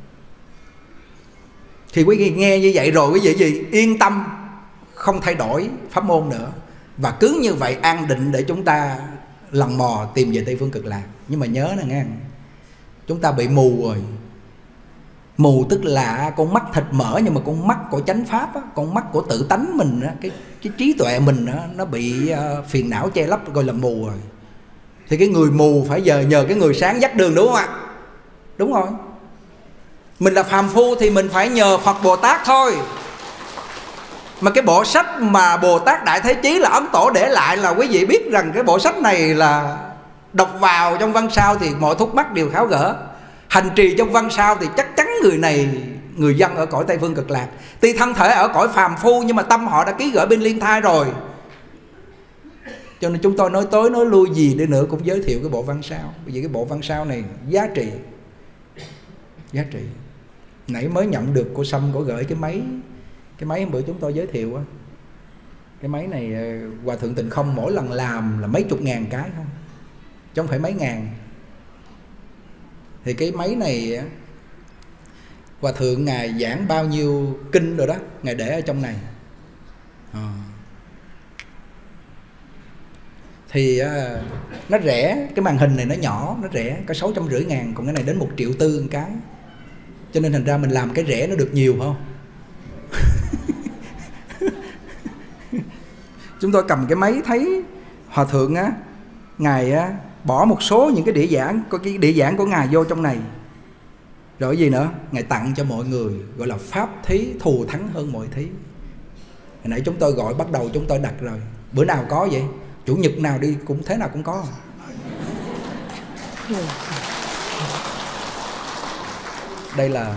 Thì quý vị nghe như vậy rồi quý vị gì? Yên tâm, không thay đổi pháp môn nữa. Và cứ như vậy an định để chúng ta lần mò tìm về Tây Phương cực lạc. Nhưng mà nhớ nè nghe, chúng ta bị mù rồi. Mù tức là con mắt thịt mỡ, nhưng mà con mắt của chánh pháp á, con mắt của tự tánh mình á, cái trí tuệ mình á, nó bị phiền não che lấp gọi là mù rồi. Thì cái người mù phải nhờ cái người sáng dắt đường, đúng không ạ? Đúng rồi. Mình là phàm phu thì mình phải nhờ Phật Bồ Tát thôi. Mà cái bộ sách mà Bồ Tát Đại Thế Chí là Ấn Tổ để lại là quý vị biết rằng cái bộ sách này là đọc vào trong văn sao thì mọi thúc mắc đều tháo gỡ. Hành trì trong văn sao thì chắc chắn người này, người dân ở cõi Tây Phương Cực Lạc, tuy thân thể ở cõi phàm phu nhưng mà tâm họ đã ký gửi bên liên thai rồi. Cho nên chúng tôi nói tới nói lui gì đi nữa cũng giới thiệu cái bộ văn sao. Bởi vì cái bộ văn sao này giá trị. Giá trị. Nãy mới nhận được cô Sâm có gửi cái máy hôm bữa chúng tôi giới thiệu á. Cái máy này Hòa Thượng Tịnh Không mỗi lần làm là mấy chục ngàn cái không, chứ không phải mấy ngàn. Thì cái máy này Hòa Thượng Ngài giảng bao nhiêu kinh rồi đó, Ngài để ở trong này. Thì nó rẻ, cái màn hình này nó nhỏ, nó rẻ, có 650.000, còn cái này đến 1,4 triệu một cái. Cho nên thành ra mình làm cái rẻ nó được nhiều không? Chúng tôi cầm cái máy thấy Hòa Thượng á, Ngài á, bỏ một số những cái đĩa giảng, có cái đĩa giảng của Ngài vô trong này. Rồi gì nữa? Ngài tặng cho mọi người, gọi là pháp thí thù thắng hơn mọi thí. Hồi nãy chúng tôi gọi, bắt đầu chúng tôi đặt rồi. Bữa nào có vậy? Chủ nhật nào đi cũng thế nào cũng có. Đây là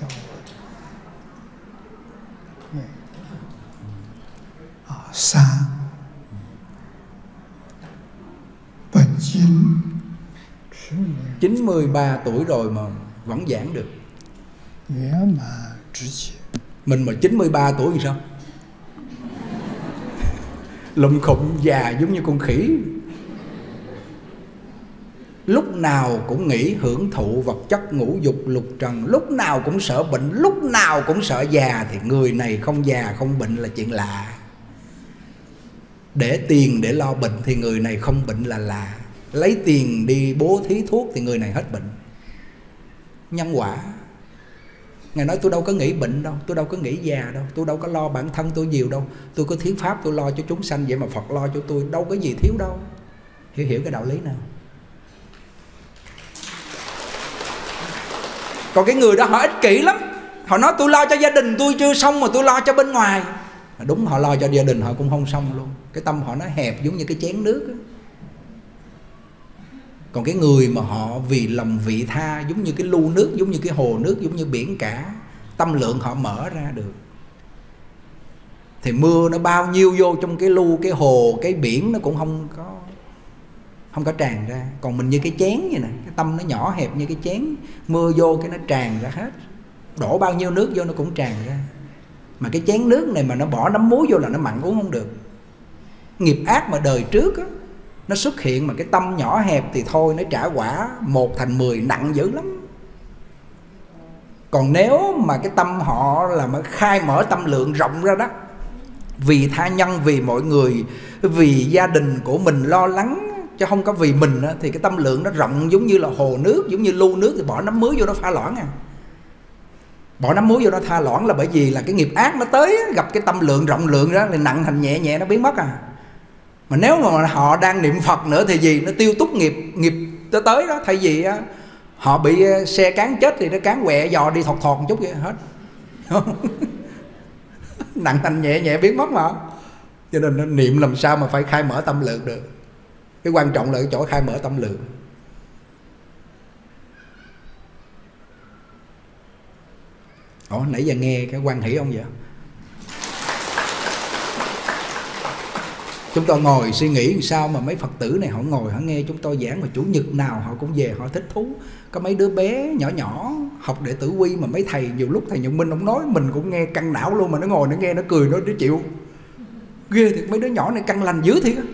Sa Bần Kinh 93 tuổi rồi mà vẫn giảng được. Mình mà 93 tuổi thì sao? Lùm khụm già giống như con khỉ. Lúc nào cũng nghĩ hưởng thụ vật chất ngũ dục lục trần, lúc nào cũng sợ bệnh, lúc nào cũng sợ già. Thì người này không già không bệnh là chuyện lạ. Để tiền để lo bệnh thì người này không bệnh là lạ. Lấy tiền đi bố thí thuốc thì người này hết bệnh. Nhân quả. Ngài nói tôi đâu có nghĩ bệnh đâu, tôi đâu có nghĩ già đâu, tôi đâu có lo bản thân tôi nhiều đâu. Tôi có thuyết pháp tôi lo cho chúng sanh, vậy mà Phật lo cho tôi, đâu có gì thiếu đâu. Hiểu cái đạo lý nào. Còn cái người đó họ ích kỷ lắm. Họ nói tôi lo cho gia đình tôi chưa xong mà tôi lo cho bên ngoài. Đúng, họ lo cho gia đình họ cũng không xong luôn. Cái tâm họ nó hẹp giống như cái chén nước đó. Còn cái người mà họ vì lòng vị tha, giống như cái lu nước, giống như cái hồ nước, giống như biển cả, tâm lượng họ mở ra được. Thì mưa nó bao nhiêu vô trong cái lu, cái hồ, cái biển nó cũng không có tràn ra. Còn mình như cái chén vậy nè, cái tâm nó nhỏ hẹp như cái chén, mưa vô cái nó tràn ra hết. Đổ bao nhiêu nước vô nó cũng tràn ra. Mà cái chén nước này mà nó bỏ nấm muối vô là nó mặn uống không được. Nghiệp ác mà đời trước á, nó xuất hiện mà cái tâm nhỏ hẹp thì thôi, nó trả quả 1 thành 10 nặng dữ lắm. Còn nếu mà cái tâm họ là mà khai mở tâm lượng rộng ra đó, vì tha nhân, vì mọi người, vì gia đình của mình lo lắng, chứ không có vì mình đó, thì cái tâm lượng nó rộng giống như là hồ nước, giống như lu nước, thì bỏ nấm muối vô nó pha loãng à. Bỏ nấm muối vô nó tha loãng là bởi vì là cái nghiệp ác nó tới, gặp cái tâm lượng rộng lượng đó thì nặng thành nhẹ, nhẹ nó biến mất à. Mà nếu mà họ đang niệm Phật nữa thì gì, nó tiêu túc nghiệp tới đó. Thay vì họ bị xe cán chết thì nó cán quẹ dò đi thọt một chút vậy hết. Nặng thành nhẹ, nhẹ biến mất mà. Cho nên nó niệm làm sao mà phải khai mở tâm lượng được. Cái quan trọng là cái chỗ khai mở tâm lượng. Nãy giờ nghe cái quan hỷ ông vậy. Chúng tôi ngồi suy nghĩ sao mà mấy Phật tử này họ ngồi họ nghe chúng tôi giảng, mà chủ nhật nào họ cũng về họ thích thú. Có mấy đứa bé nhỏ nhỏ học đệ tử quy mà mấy thầy nhiều lúc thầy Nhuận Minh ông nói mình cũng nghe căng não luôn, mà nó ngồi nó nghe nó cười nó chịu. Ghê thiệt, mấy đứa nhỏ này căng lành dữ thiệt.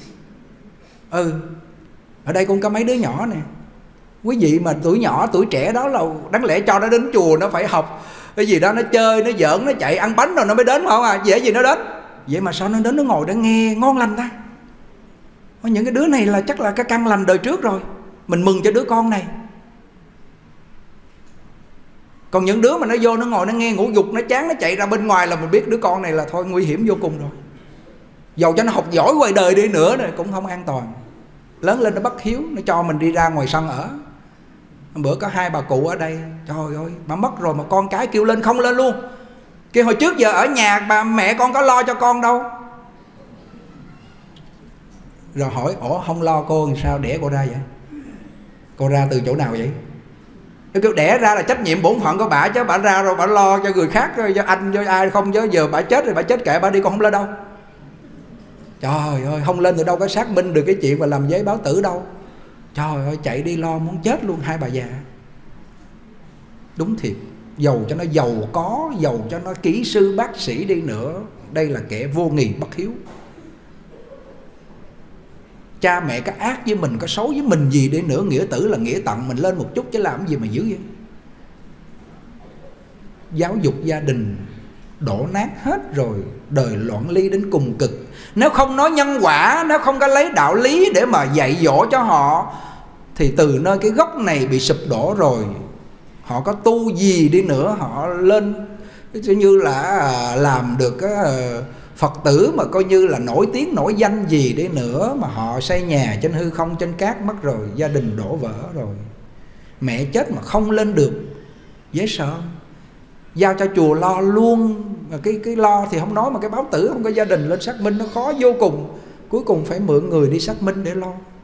Ở đây cũng có mấy đứa nhỏ nè. Quý vị mà tuổi nhỏ tuổi trẻ đó là đáng lẽ cho nó đến chùa nó phải học cái gì đó, nó chơi nó giỡn nó chạy ăn bánh rồi nó mới đến phải không à, dễ gì nó đến. Vậy mà sao nó đến nó ngồi nó nghe ngon lành ta. Những cái đứa này là chắc là cái căn lành đời trước rồi. Mình mừng cho đứa con này. Còn những đứa mà nó vô nó ngồi nó nghe ngủ dục, nó chán, nó chạy ra bên ngoài là mình biết đứa con này là thôi nguy hiểm vô cùng rồi. Dầu cho nó học giỏi ngoài đời đi nữa này cũng không an toàn. Lớn lên nó bất hiếu, nó cho mình đi ra ngoài sân ở. Bữa có 2 bà cụ ở đây, trời ơi, bà mất rồi mà con cái kêu lên không lên luôn. Kêu hồi trước giờ ở nhà bà mẹ con có lo cho con đâu. Rồi hỏi, ủa không lo cô làm sao đẻ cô ra vậy? Cô ra từ chỗ nào vậy? Nó kêu đẻ ra là trách nhiệm bổn phận của bà, chứ bà ra rồi bà lo cho người khác, cho anh, cho ai không, chứ giờ bà chết rồi bà chết kệ bà đi, con không lên đâu. Trời ơi, không lên thì đâu có xác minh được cái chuyện mà làm giấy báo tử đâu. Trời ơi, chạy đi lo muốn chết luôn 2 bà già. Đúng thiệt, dầu cho nó giàu có, dầu cho nó kỹ sư bác sĩ đi nữa, đây là kẻ vô nghị bất hiếu. Cha mẹ có ác với mình, có xấu với mình gì đi nữa, nghĩa tử là nghĩa tận, mình lên một chút chứ làm gì mà dữ vậy. Giáo dục gia đình đổ nát hết rồi, đời loạn ly đến cùng cực. Nếu không nói nhân quả, nếu không có lấy đạo lý để mà dạy dỗ cho họ, thì từ nơi cái gốc này bị sụp đổ rồi, họ có tu gì đi nữa, họ lên như là làm được cái Phật tử mà coi như là nổi tiếng nổi danh gì đi nữa, mà họ xây nhà trên hư không trên cát mất rồi, gia đình đổ vỡ rồi, mẹ chết mà không lên được, dễ sợ. Giao cho chùa lo luôn, cái lo thì không nói, mà cái báo tử không có gia đình lên xác minh nó khó vô cùng, cuối cùng phải mượn người đi xác minh để lo.